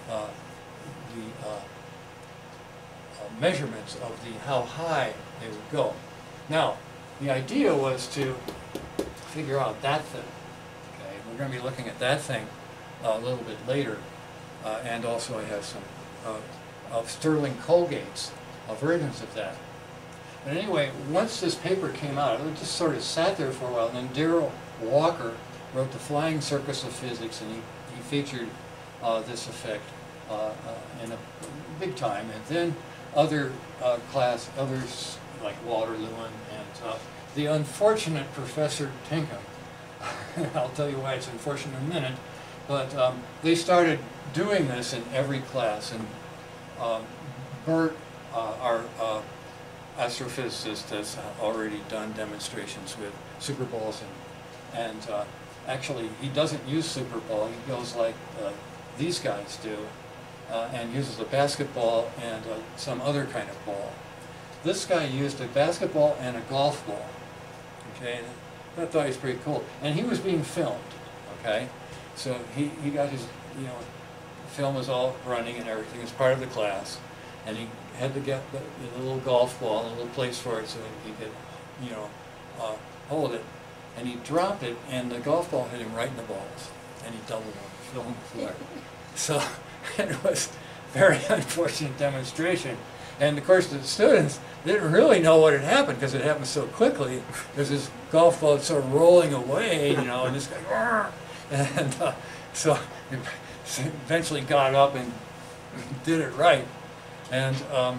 measurements of how high they would go. Now, the idea was to figure out that thing. Okay, we're going to be looking at that thing a little bit later, and also I have some of Sterling Colgate's versions of that. But anyway, once this paper came out, it just sort of sat there for a while, and then Darrell Walker wrote The Flying Circus of Physics, and he featured this effect in a big time, and then others like Walter Lewin and the unfortunate Professor Tinkham. I'll tell you why it's unfortunate in a minute, but they started doing this in every class, and Bert, our astrophysicist, has already done demonstrations with superballs, and actually he doesn't use superball. He goes like these guys do, and uses a basketball and some other kind of ball. This guy used a basketball and a golf ball. Okay, I thought he was pretty cool, and he was being filmed. Okay, so he got his, you know, film was all running and everything as part of the class, and he had to get the little golf ball and a little place for it so he could, you know, hold it. And he dropped it, and the golf ball hit him right in the balls, and he doubled on the film floor. So it was a very unfortunate demonstration. And of course the students didn't really know what had happened because it happened so quickly. There's this golf ball sort of rolling away, you know, and this guy, and so he eventually got up and did it right. And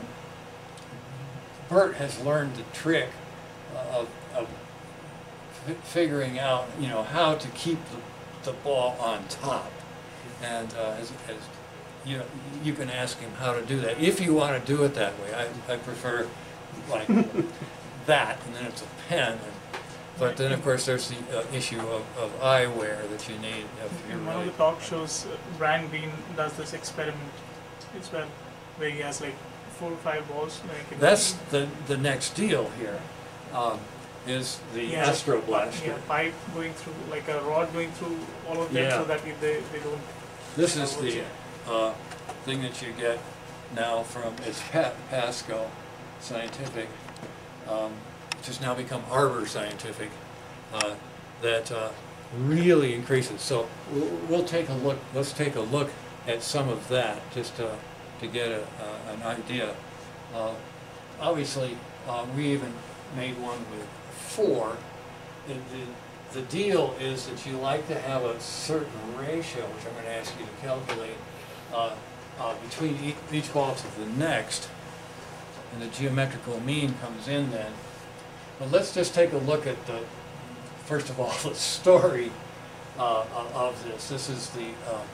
Bert has learned the trick of figuring out, you know, how to keep the ball on top. And as you know, you can ask him how to do that if you want to do it that way. I prefer like that, and then it's a pen. But then, of course, there's the issue of eyewear that you need. In one of the talk shows, Brian Bean does this experiment. It's where he has like 4 or 5 balls. Like that's the next deal here. Is the Astro Blaster. Yeah, pipe going through, like a rod going through all of them, so that they don't. This is the thing that you get now from, it's Pasco Scientific, which has now become Arbor Scientific, that really increases. So we'll take a look. Let's take a look at some of that just to get an idea. Obviously, we even made one with 4. The deal is that you like to have a certain ratio, which I'm going to ask you to calculate, between each ball to the next, and the geometrical mean comes in then. But let's just take a look at first of all, the story of this. This is the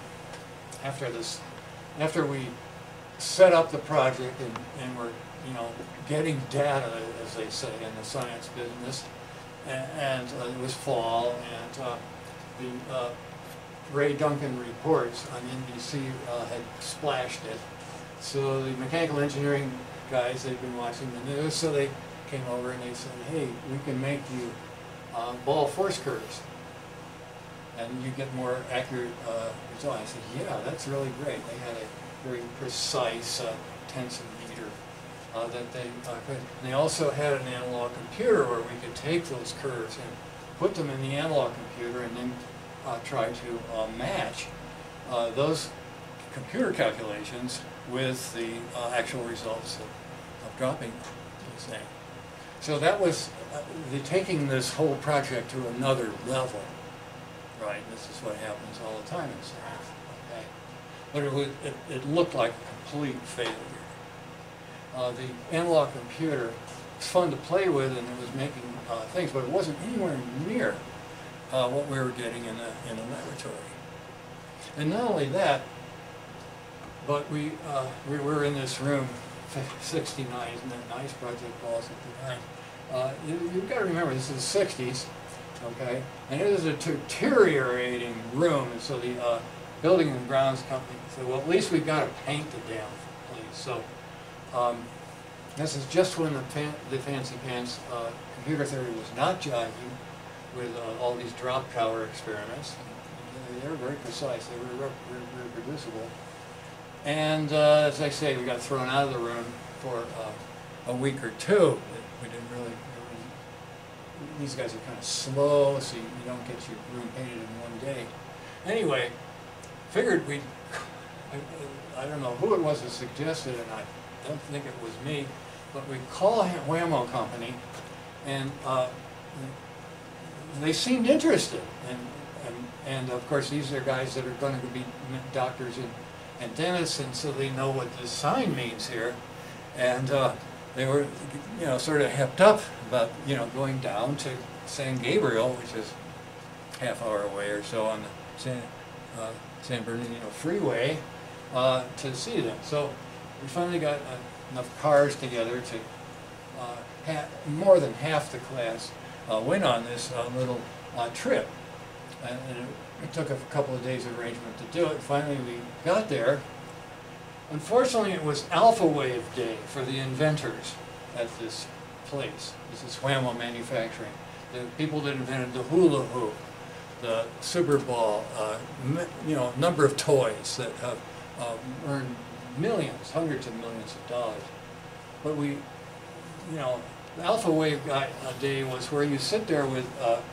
after we set up the project and we're, you know, getting data, as they say in the science business, and it was fall, and the Ray Duncan reports on NBC had splashed it. So the mechanical engineering guys, they'd been watching the news, so they came over and they said, hey, we can make you ball force curves. and you get more accurate result. I said, yeah, that's really great. They had a very precise tenths of a meter that they could. And they also had an analog computer where we could take those curves and put them in the analog computer and then try to match those computer calculations with the actual results of dropping the thing. So that was taking this whole project to another level, right? This is what happens all the time in science, okay? But it looked like a complete failure. The analog computer was fun to play with, and it was making things, but it wasn't anywhere near what we were getting in the laboratory. And not only that, but we were in this room, 69, isn't that nice, Project Ball 69. You've got to remember, this is the 60s, okay? And it is a deteriorating room, and so the Building and Grounds Company said, well, at least we've got to paint the damn place. So this is just when the fancy pants computer theory was not jiving with all these drop tower experiments. They were very precise, they were reproducible. And as I say, we got thrown out of the room for a week or two. We didn't really, these guys are kind of slow, so you don't get your room painted in one day. Anyway, figured I don't know who it was that suggested it, and I don't think it was me, but we call Wham-O Company, and they seemed interested. And of course, these are guys that are going to be doctors and dentists, and so they know what this sign means here. And they were, sort of hepped up about, going down to San Gabriel, which is half-hour away or so on the San Bernardino Freeway, to see them. So we finally got enough cars together to more than half the class went on this little trip. And it took a couple of days of arrangement to do it. Finally, we got there. Unfortunately, it was Alpha Wave Day for the inventors at this place. This is Wham-O Manufacturing. The people that invented the hula hoop, the Super Ball, number of toys that have earned millions, hundreds of millions of dollars. But we, the Alpha Wave Day was where you sit there with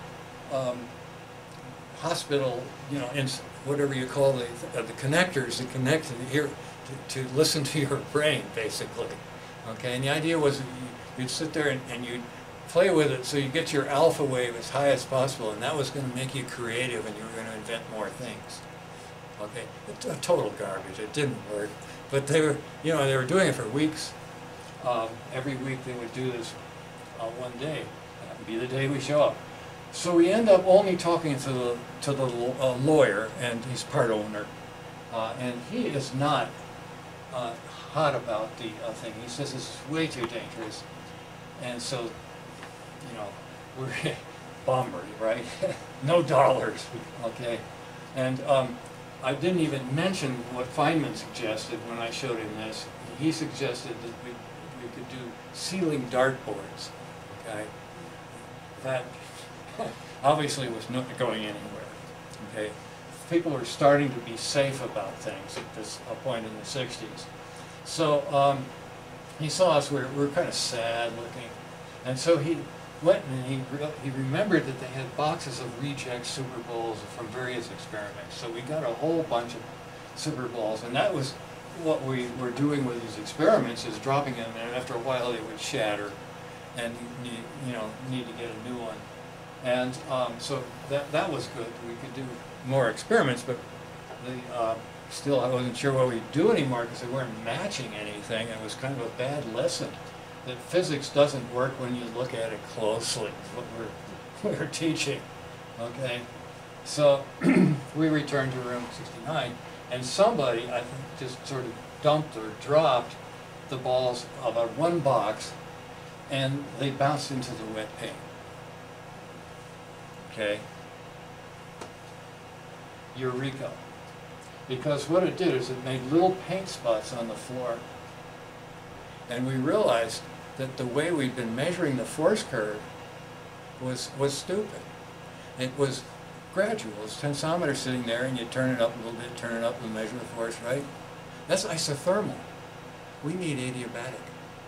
hospital, whatever you call the connectors that connect to the ear to listen to your brain, basically. Okay, and the idea was you'd sit there and you'd play with it so you get your alpha wave as high as possible, and that was going to make you creative, and you were going to invent more things. Okay, total garbage. It didn't work, but they were, they were doing it for weeks. Every week they would do this one day. That would be the day we show up. So we end up only talking to the lawyer, and he's part owner, and he is not hot about the thing. He says this is way too dangerous, and so, we're bombered, right? No dollars, okay? And I didn't even mention what Feynman suggested when I showed him this. He suggested that we could do ceiling dartboards, okay? That obviously was not going anywhere, okay? People were starting to be safe about things at this point in the 60s. So he saw us, we were kind of sad looking, and so he went and he remembered that they had boxes of reject Super Bowls from various experiments. So we got a whole bunch of Super Bowls, and that was what we were doing with these experiments, is dropping them, and after a while they would shatter, and need to get a new one. And so that was good. We could do more experiments, but still I wasn't sure what we'd do anymore because they weren't matching anything. It was kind of a bad lesson that physics doesn't work when you look at it closely, what we're teaching, okay? So we returned to room 69, and somebody, I think, just sort of dumped or dropped the balls of one box, and they bounced into the wet paint. Okay? Eureka. Because what it did is it made little paint spots on the floor. And we realized that the way we'd been measuring the force curve was stupid. It was gradual. It's tensometer sitting there, and you turn it up a little bit, turn it up, and measure the force, right? That's isothermal. We need adiabatic.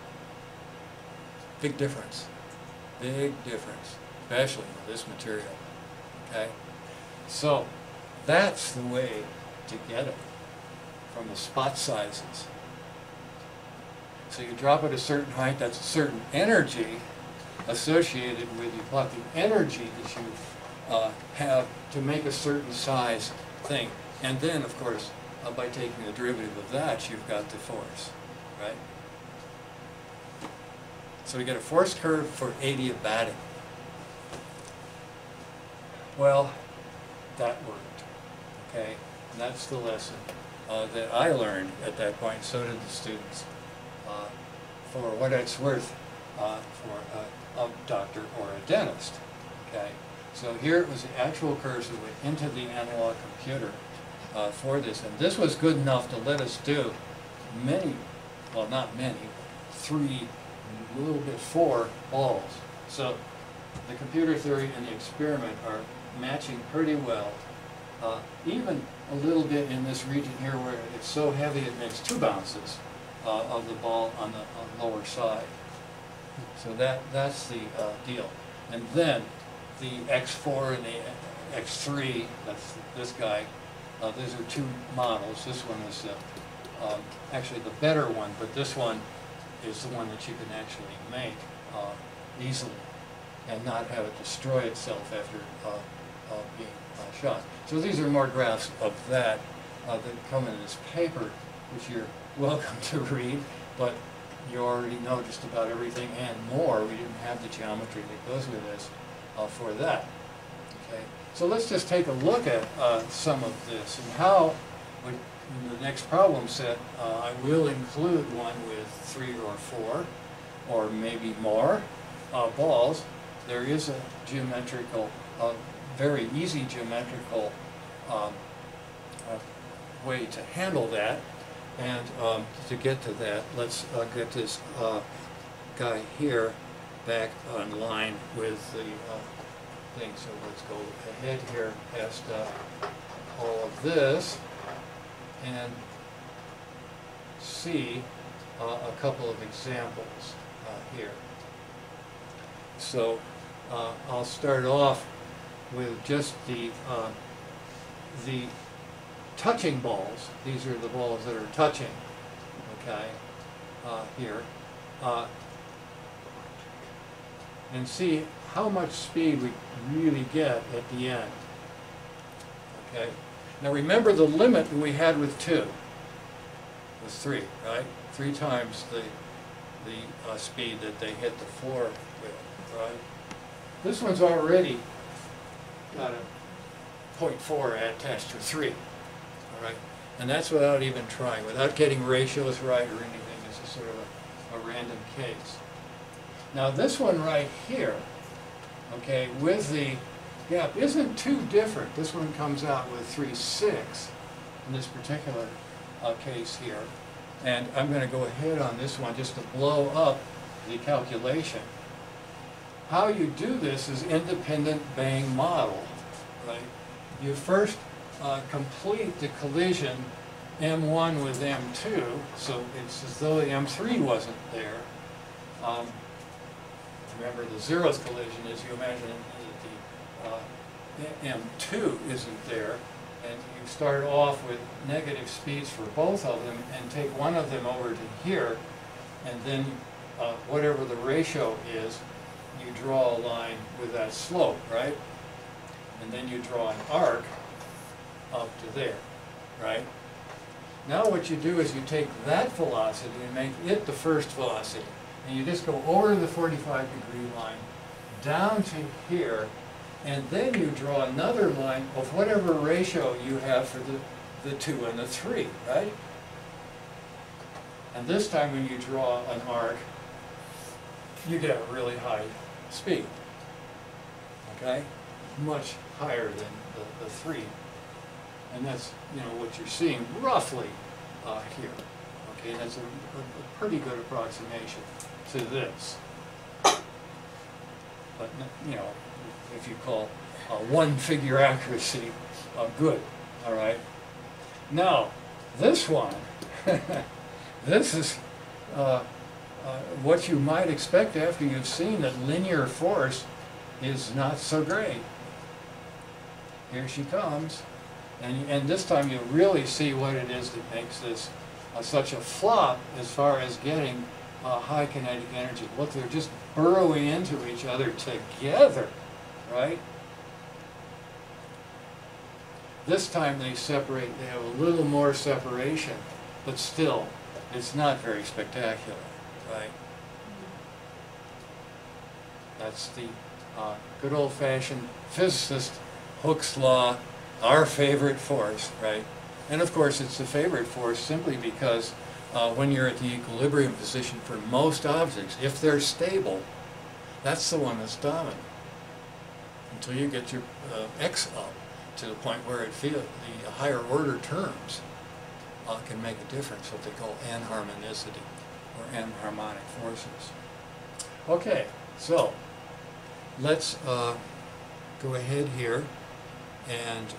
Big difference. Big difference, especially with this material. Okay? So, that's the way to get it from the spot sizes. So you drop at a certain height, that's a certain energy associated with, you plot the energy that you have to make a certain size thing. And then, of course, by taking the derivative of that, you've got the force, right? So we get a force curve for adiabatic. Well, that worked, okay? And that's the lesson that I learned at that point, so did the students. For what it's worth for a doctor or a dentist, okay? So here it was the actual curves that went into the analog computer for this, and this was good enough to let us do many, well not many, 3, a little bit 4 balls. So the computer theory and the experiment are matching pretty well. Even a little bit in this region here where it's so heavy it makes 2 bounces of the ball on the lower side. So that's the deal. And then the X4 and the X3, that's this guy, these are 2 models. This one is actually the better one, but this one is the one that you can actually make easily and not have it destroy itself after being shot. So these are more graphs of that that come in this paper, which you're welcome to read, but you already know just about everything and more. We didn't have the geometry that goes with this for that. Okay, so let's just take a look at some of this and how, in the next problem set, I will include one with 3 or 4, or maybe more balls. There is a geometrical, very easy geometrical way to handle that. And to get to that, let's get this guy here back on line with the thing. So let's go ahead here past all of this and see a couple of examples here. So I'll start off with just the touching balls. These are the balls that are touching, okay, here. And see how much speed we really get at the end, okay? Now remember the limit we had with 2 was 3, right? 3 times the speed that they hit the floor with, right? This one's already got a 0.4 attached to 3. All right, and that's without even trying, without getting ratios right or anything. This is sort of a random case. Now this one right here, okay, with the gap isn't too different. This one comes out with 3.6 in this particular case here. And I'm going to go ahead on this one just to blow up the calculation. How you do this is independent bang model, right? You first complete the collision M1 with M2, so it's as though the M3 wasn't there. Remember, the zeroth collision is you imagine that the M2 isn't there, and you start off with negative speeds for both of them and take one of them over to here, and then whatever the ratio is, you draw a line with that slope, right? And then you draw an arc up to there, right? Now what you do is you take that velocity and make it the first velocity, and you just go over the 45-degree line down to here, and then you draw another line of whatever ratio you have for the 2 and the 3, right? And this time when you draw an arc, you get a really high speed, okay? Much higher than the 3. And that's, you know, what you're seeing roughly here. Okay, and that's a pretty good approximation to this. But, you know, if you call one-figure accuracy good, all right? Now, this one, this is what you might expect after you've seen that linear force is not so great. Here she comes, and this time you really see what it is that makes this such a flop as far as getting high kinetic energy. Look, they're just burrowing into each other together, right? This time they separate, they have a little more separation, but still, it's not very spectacular, right? That's the good old-fashioned physicist Hooke's law, our favorite force, right? And of course, it's the favorite force simply because when you're at the equilibrium position for most objects, if they're stable, that's the one that's dominant. Until you get your x up to the point where it feels the higher order terms can make a difference, what they call anharmonicity or anharmonic forces. Okay, so let's go ahead here and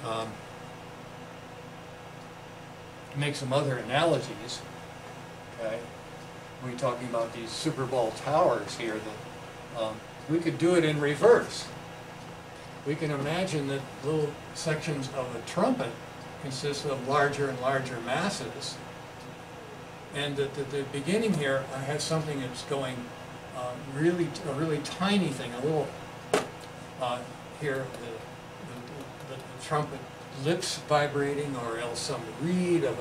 make some other analogies. Okay, we're talking about these Super Bowl towers here. That we could do it in reverse. We can imagine that little sections of a trumpet consist of larger and larger masses, and at the beginning here I have something that's going a really tiny thing, a little here the trumpet lips vibrating, or else some reed of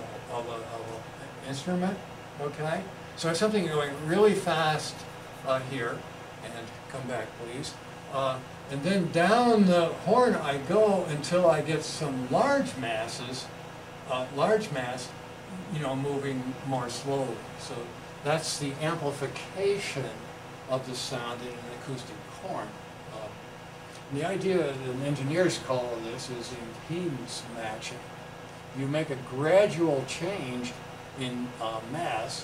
a instrument. Okay, so I have something going really fast here, and come back please. And then down the horn I go until I get some large masses, large mass, moving more slowly. So that's the amplification of the sound in an acoustic horn. And the idea that engineers call this is impedance matching. You make a gradual change in mass,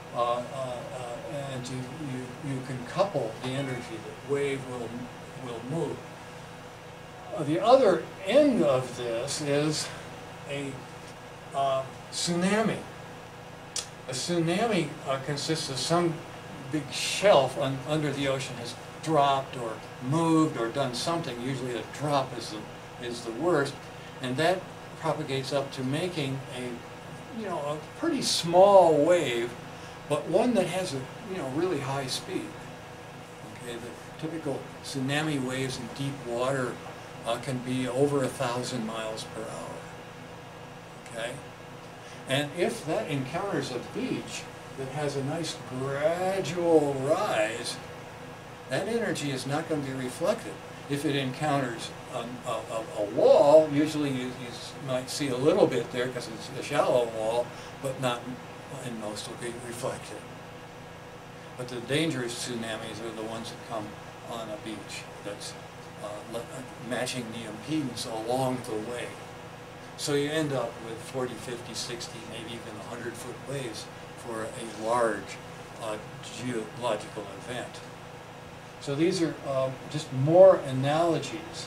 and you can couple the energy. The wave will move. The other end of this is a tsunami. A tsunami consists of some big shelf under the ocean has dropped or moved or done something. Usually a drop is the worst, and that propagates up to making a pretty small wave, but one that has a really high speed. Okay, the typical tsunami waves in deep water can be over 1,000 miles per hour. Okay, and if that encounters a beach that has a nice gradual rise, that energy is not going to be reflected. If it encounters a wall, usually you might see a little bit there because it's a shallow wall, but not in most will be reflected. But the dangerous tsunamis are the ones that come on a beach that's matching the impedance along the way. So you end up with 40, 50, 60, maybe even 100-foot waves for a large geological event. So these are just more analogies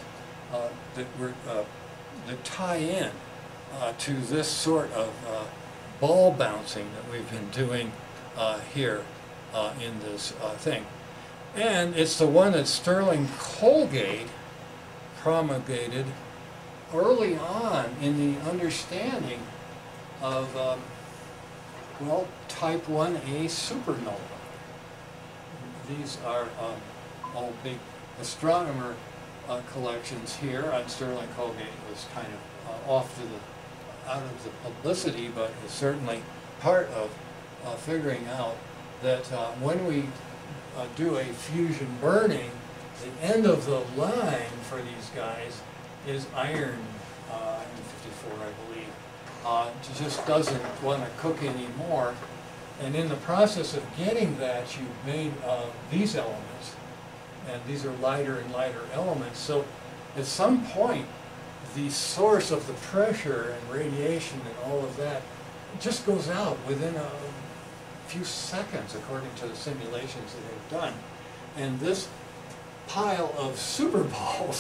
that tie in to this sort of ball bouncing that we've been doing here in this thing. And it's the one that Stirling Colgate promulgated early on in the understanding of, well, type 1a supernova. These are all big astronomer collections here. Stirling Colgate was kind of off to out of the publicity, but is certainly part of figuring out that when we do a fusion burning, the end of the line for these guys is iron 54, I believe. It just doesn't want to cook anymore. And in the process of getting that, you've made these elements. And these are lighter and lighter elements. So at some point, the source of the pressure and radiation and all of that just goes out within a few seconds, according to the simulations that they've done. And this pile of super balls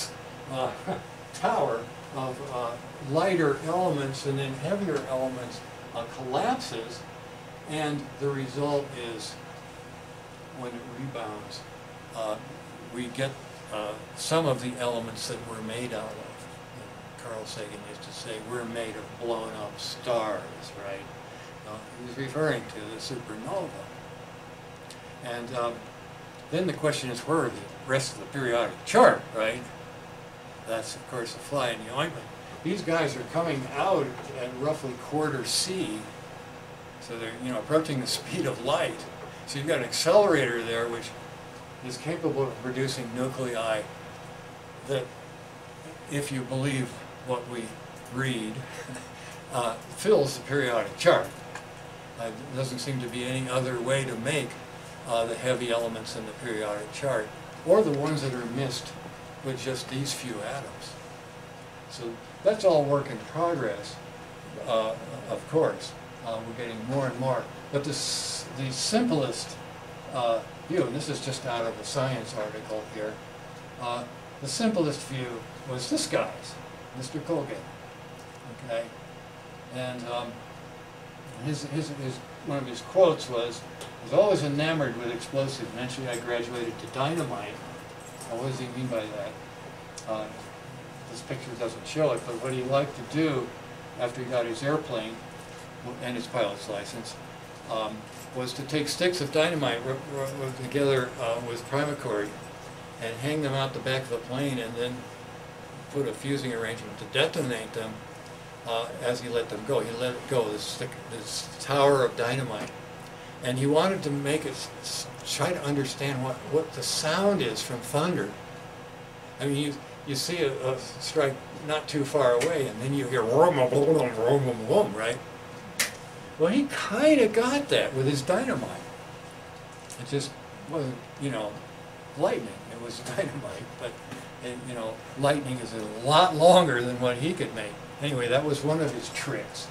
tower of lighter elements and then heavier elements collapses, and the result is, when it rebounds, we get some of the elements that we're made out of. Carl Sagan used to say, we're made of blown up stars, right? He was referring to the supernova. And then the question is, where are the rest of the periodic chart, right? That's, of course, a fly in the ointment. These guys are coming out at roughly quarter C, so they're, you know, approaching the speed of light. So you've got an accelerator there which is capable of producing nuclei that, if you believe what we read, fills the periodic chart. There doesn't seem to be any other way to make the heavy elements in the periodic chart, or the ones that are missed with just these few atoms. So that's all work in progress, of course. We're getting more and more. But the simplest view, and this is just out of a science article here, the simplest view was this guy's, Mr. Colgan. Okay? And one of his quotes was always enamored with explosives. Eventually I graduated to dynamite. Now, what does he mean by that? This picture doesn't show it, but what he liked to do after he got his airplane and his pilot's license was to take sticks of dynamite rubbed together with primacord and hang them out the back of the plane, and then put a fusing arrangement to detonate them as he let them go. He let it go, this tower of dynamite. And he wanted to make it, try to understand what the sound is from thunder. I mean, you see a strike not too far away, and then you hear rum, rum, rum, rum, rum, right? Well, he kind of got that with his dynamite. It just wasn't, you know, lightning. It was dynamite, but, you know, lightning is a lot longer than what he could make. Anyway, that was one of his tricks.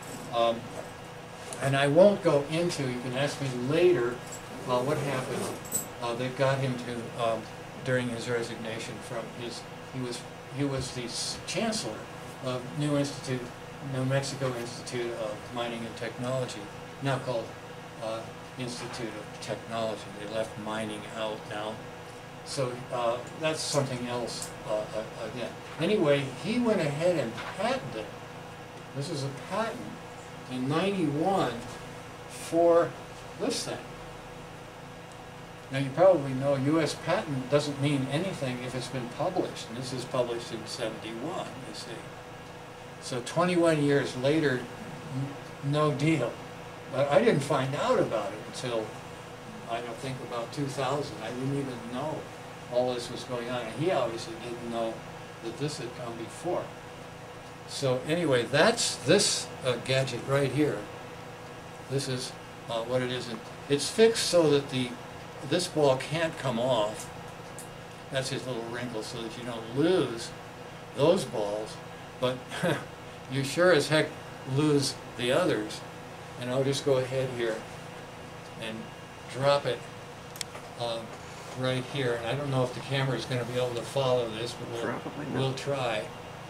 And I won't go into, you can ask me later, what happened that got him to, during his resignation from his, he was the chancellor of New Mexico Institute of Mining and Technology, now called Institute of Technology. They left mining out now. So that's something else again. Anyway, he went ahead and patented, this is a patent, in '91 for this thing. Now you probably know U.S. patent doesn't mean anything if it's been published, and this is published in '71, you see. So 21 years later, no deal. But I didn't find out about it until, I don't think, about 2000. I didn't even know all this was going on, and he obviously didn't know that this had come before. So anyway, that's this gadget right here. This is what it is. It's fixed so that this ball can't come off. That's his little wrinkle, so that you don't lose those balls, but you sure as heck lose the others. And I'll just go ahead here and drop it right here. And I don't know if the camera is going to be able to follow this, but we'll try.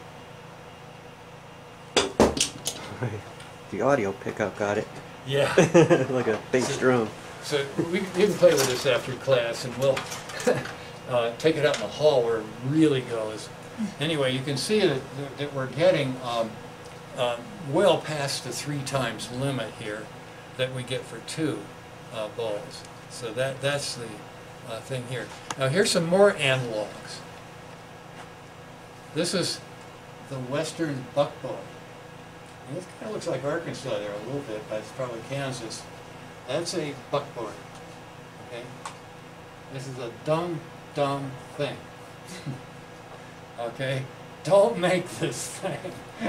The audio pickup got it. Yeah. Like a bass drum. So you can play with this after class, and we'll take it out in the hall where it really goes. Anyway, you can see that we're getting well past the 3 times limit here that we get for 2 balls. So that's the thing here. Now here's some more analogs. This is the western buckbone. And this kind of looks like Arkansas there a little bit, but it's probably Kansas. That's a buckboard. Okay? This is a dumb thing. Okay? Don't make this thing.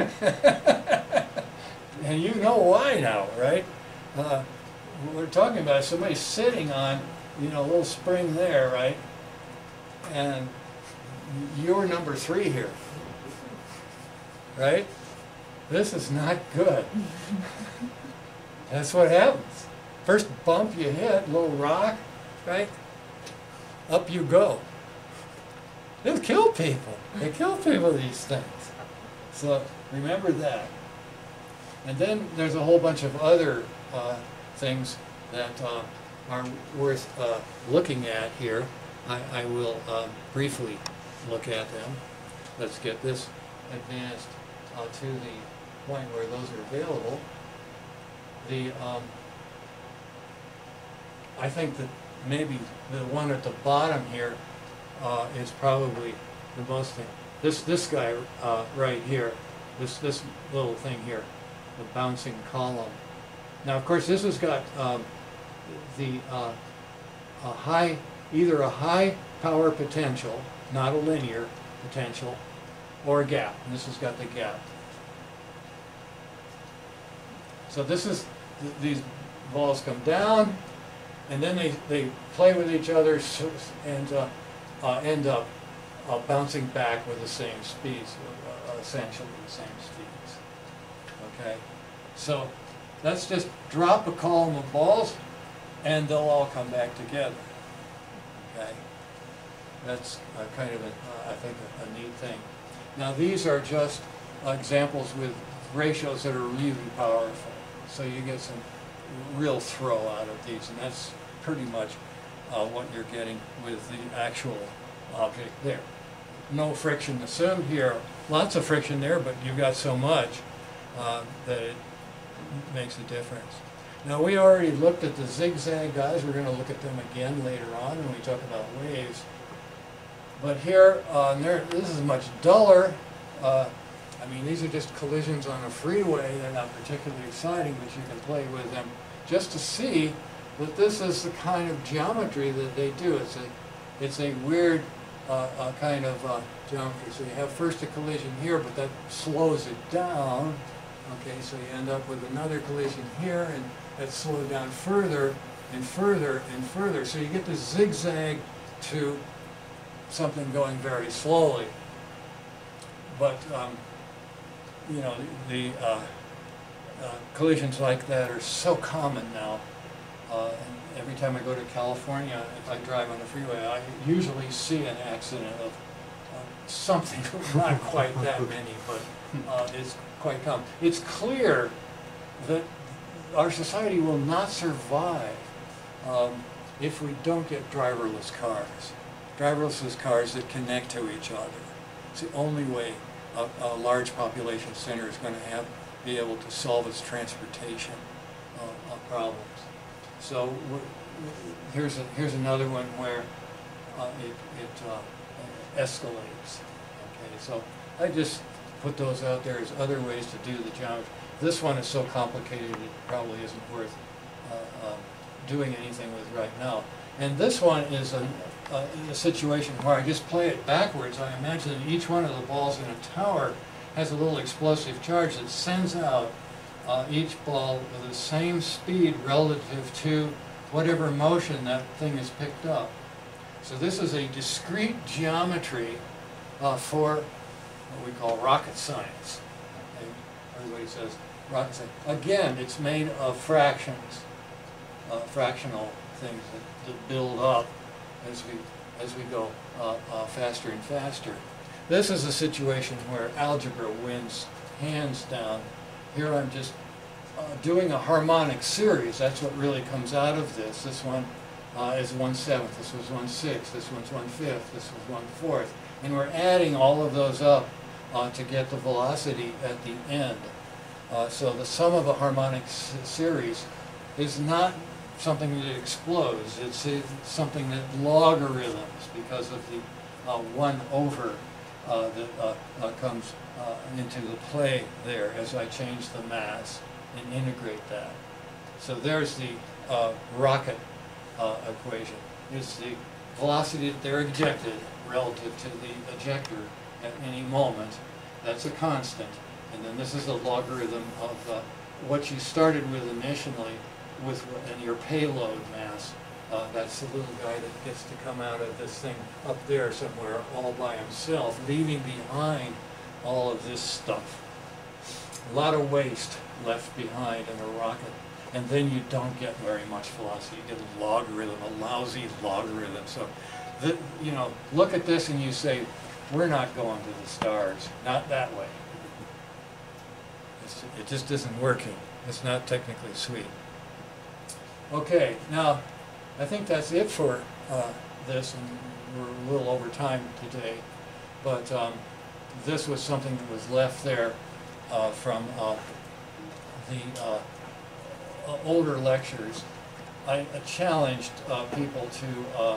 And you know why now, right? We're talking about somebody sitting on, you know, a little spring there, right? And you're number 3 here. Right? This is not good. That's what happens. First bump you hit, little rock, right? Up you go. They'll kill people. They kill people, these things. So remember that. And then there's a whole bunch of other things that are worth looking at here. I will briefly look at them. Let's get this advanced to the point where those are available. I think that maybe the one at the bottom here is probably the most thing. This guy right here, this little thing here, the bouncing column. Now, of course, this has got either a high power potential, not a linear potential, or a gap. And this has got the gap. So this is these balls come down, and then they play with each other and end up bouncing back with the same speeds, essentially the same speeds. Okay, so let's just drop a column of balls, and they'll all come back together. Okay, that's kind of I think a neat thing. Now these are just examples with ratios that are really powerful, so you get some real throw out of these, and that's pretty much what you're getting with the actual object there. No friction assumed here. Lots of friction there, but you've got so much that it makes a difference. Now we already looked at the zigzag guys. We're going to look at them again later on when we talk about waves. But here, this is much duller. I mean, these are just collisions on a freeway. They're not particularly exciting, but you can play with them just to see that this is the kind of geometry that they do. It's a weird kind of geometry. So you have first a collision here, but that slows it down. Okay, so you end up with another collision here, and that's slowed down further and further and further. So you get this zigzag to something going very slowly. But you know, the collisions like that are so common now. And every time I go to California, if I drive on the freeway, I usually see an accident of something, not quite that many, but it's quite common. It's clear that our society will not survive if we don't get driverless cars. Driverless cars that connect to each other. It's the only way a large population center is going to be able to solve its transportation problems. So here's another one where it escalates. Okay, so I just put those out there as other ways to do the geometry. This one is so complicated it probably isn't worth doing anything with right now. And this one is a situation where I just play it backwards. I imagine that each one of the balls in a tower has a little explosive charge that sends out each ball with the same speed relative to whatever motion that thing has picked up. So this is a discrete geometry for what we call rocket science. Okay? Everybody says rocket science. Again, it's made of fractions, fractional things that build up as we go faster and faster. This is a situation where algebra wins hands down. Here I'm just doing a harmonic series. That's what really comes out of this. This one is 1/7, this was 1/6, this one's 1/5, this was 1/4. And we're adding all of those up to get the velocity at the end. So the sum of a harmonic series is not something that explodes. It's something that logarithms because of the 1 over that comes into the play there as I change the mass and integrate that. So there's the rocket equation. It's the velocity that they're ejected relative to the ejector at any moment. That's a constant. And then this is the logarithm of what you started with initially and your payload mass. That's the little guy that gets to come out of this thing up there somewhere all by himself, leaving behind all of this stuff. A lot of waste left behind in a rocket. And then you don't get very much velocity. You get a logarithm, a lousy logarithm. So you know, look at this and you say, we're not going to the stars, not that way. It just isn't working. It's not technically sweet. Okay, now, I think that's it for this, and we're a little over time today, but this was something that was left there from the older lectures. I challenged people to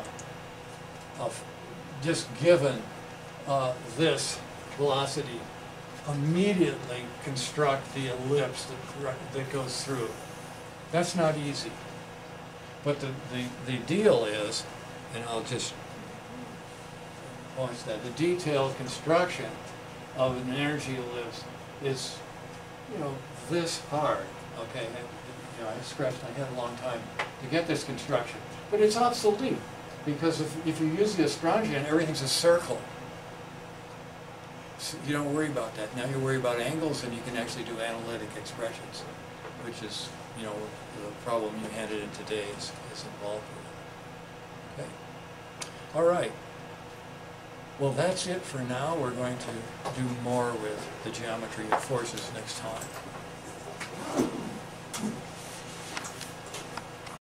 just given this velocity, immediately construct the ellipse that goes through. That's not easy. But the deal is, and I'll just point that, the detailed construction of an energy ellipse is, you know, this hard, okay? You know, I scratched my head a long time to get this construction. But it's obsolete, because if you use the Lagrangian, everything's a circle. So you don't worry about that. Now you worry about angles, and you can actually do analytic expressions, which is, you know, the problem you handed in today is involved with it. Okay. All right. Well, that's it for now. We're going to do more with the geometry of forces next time.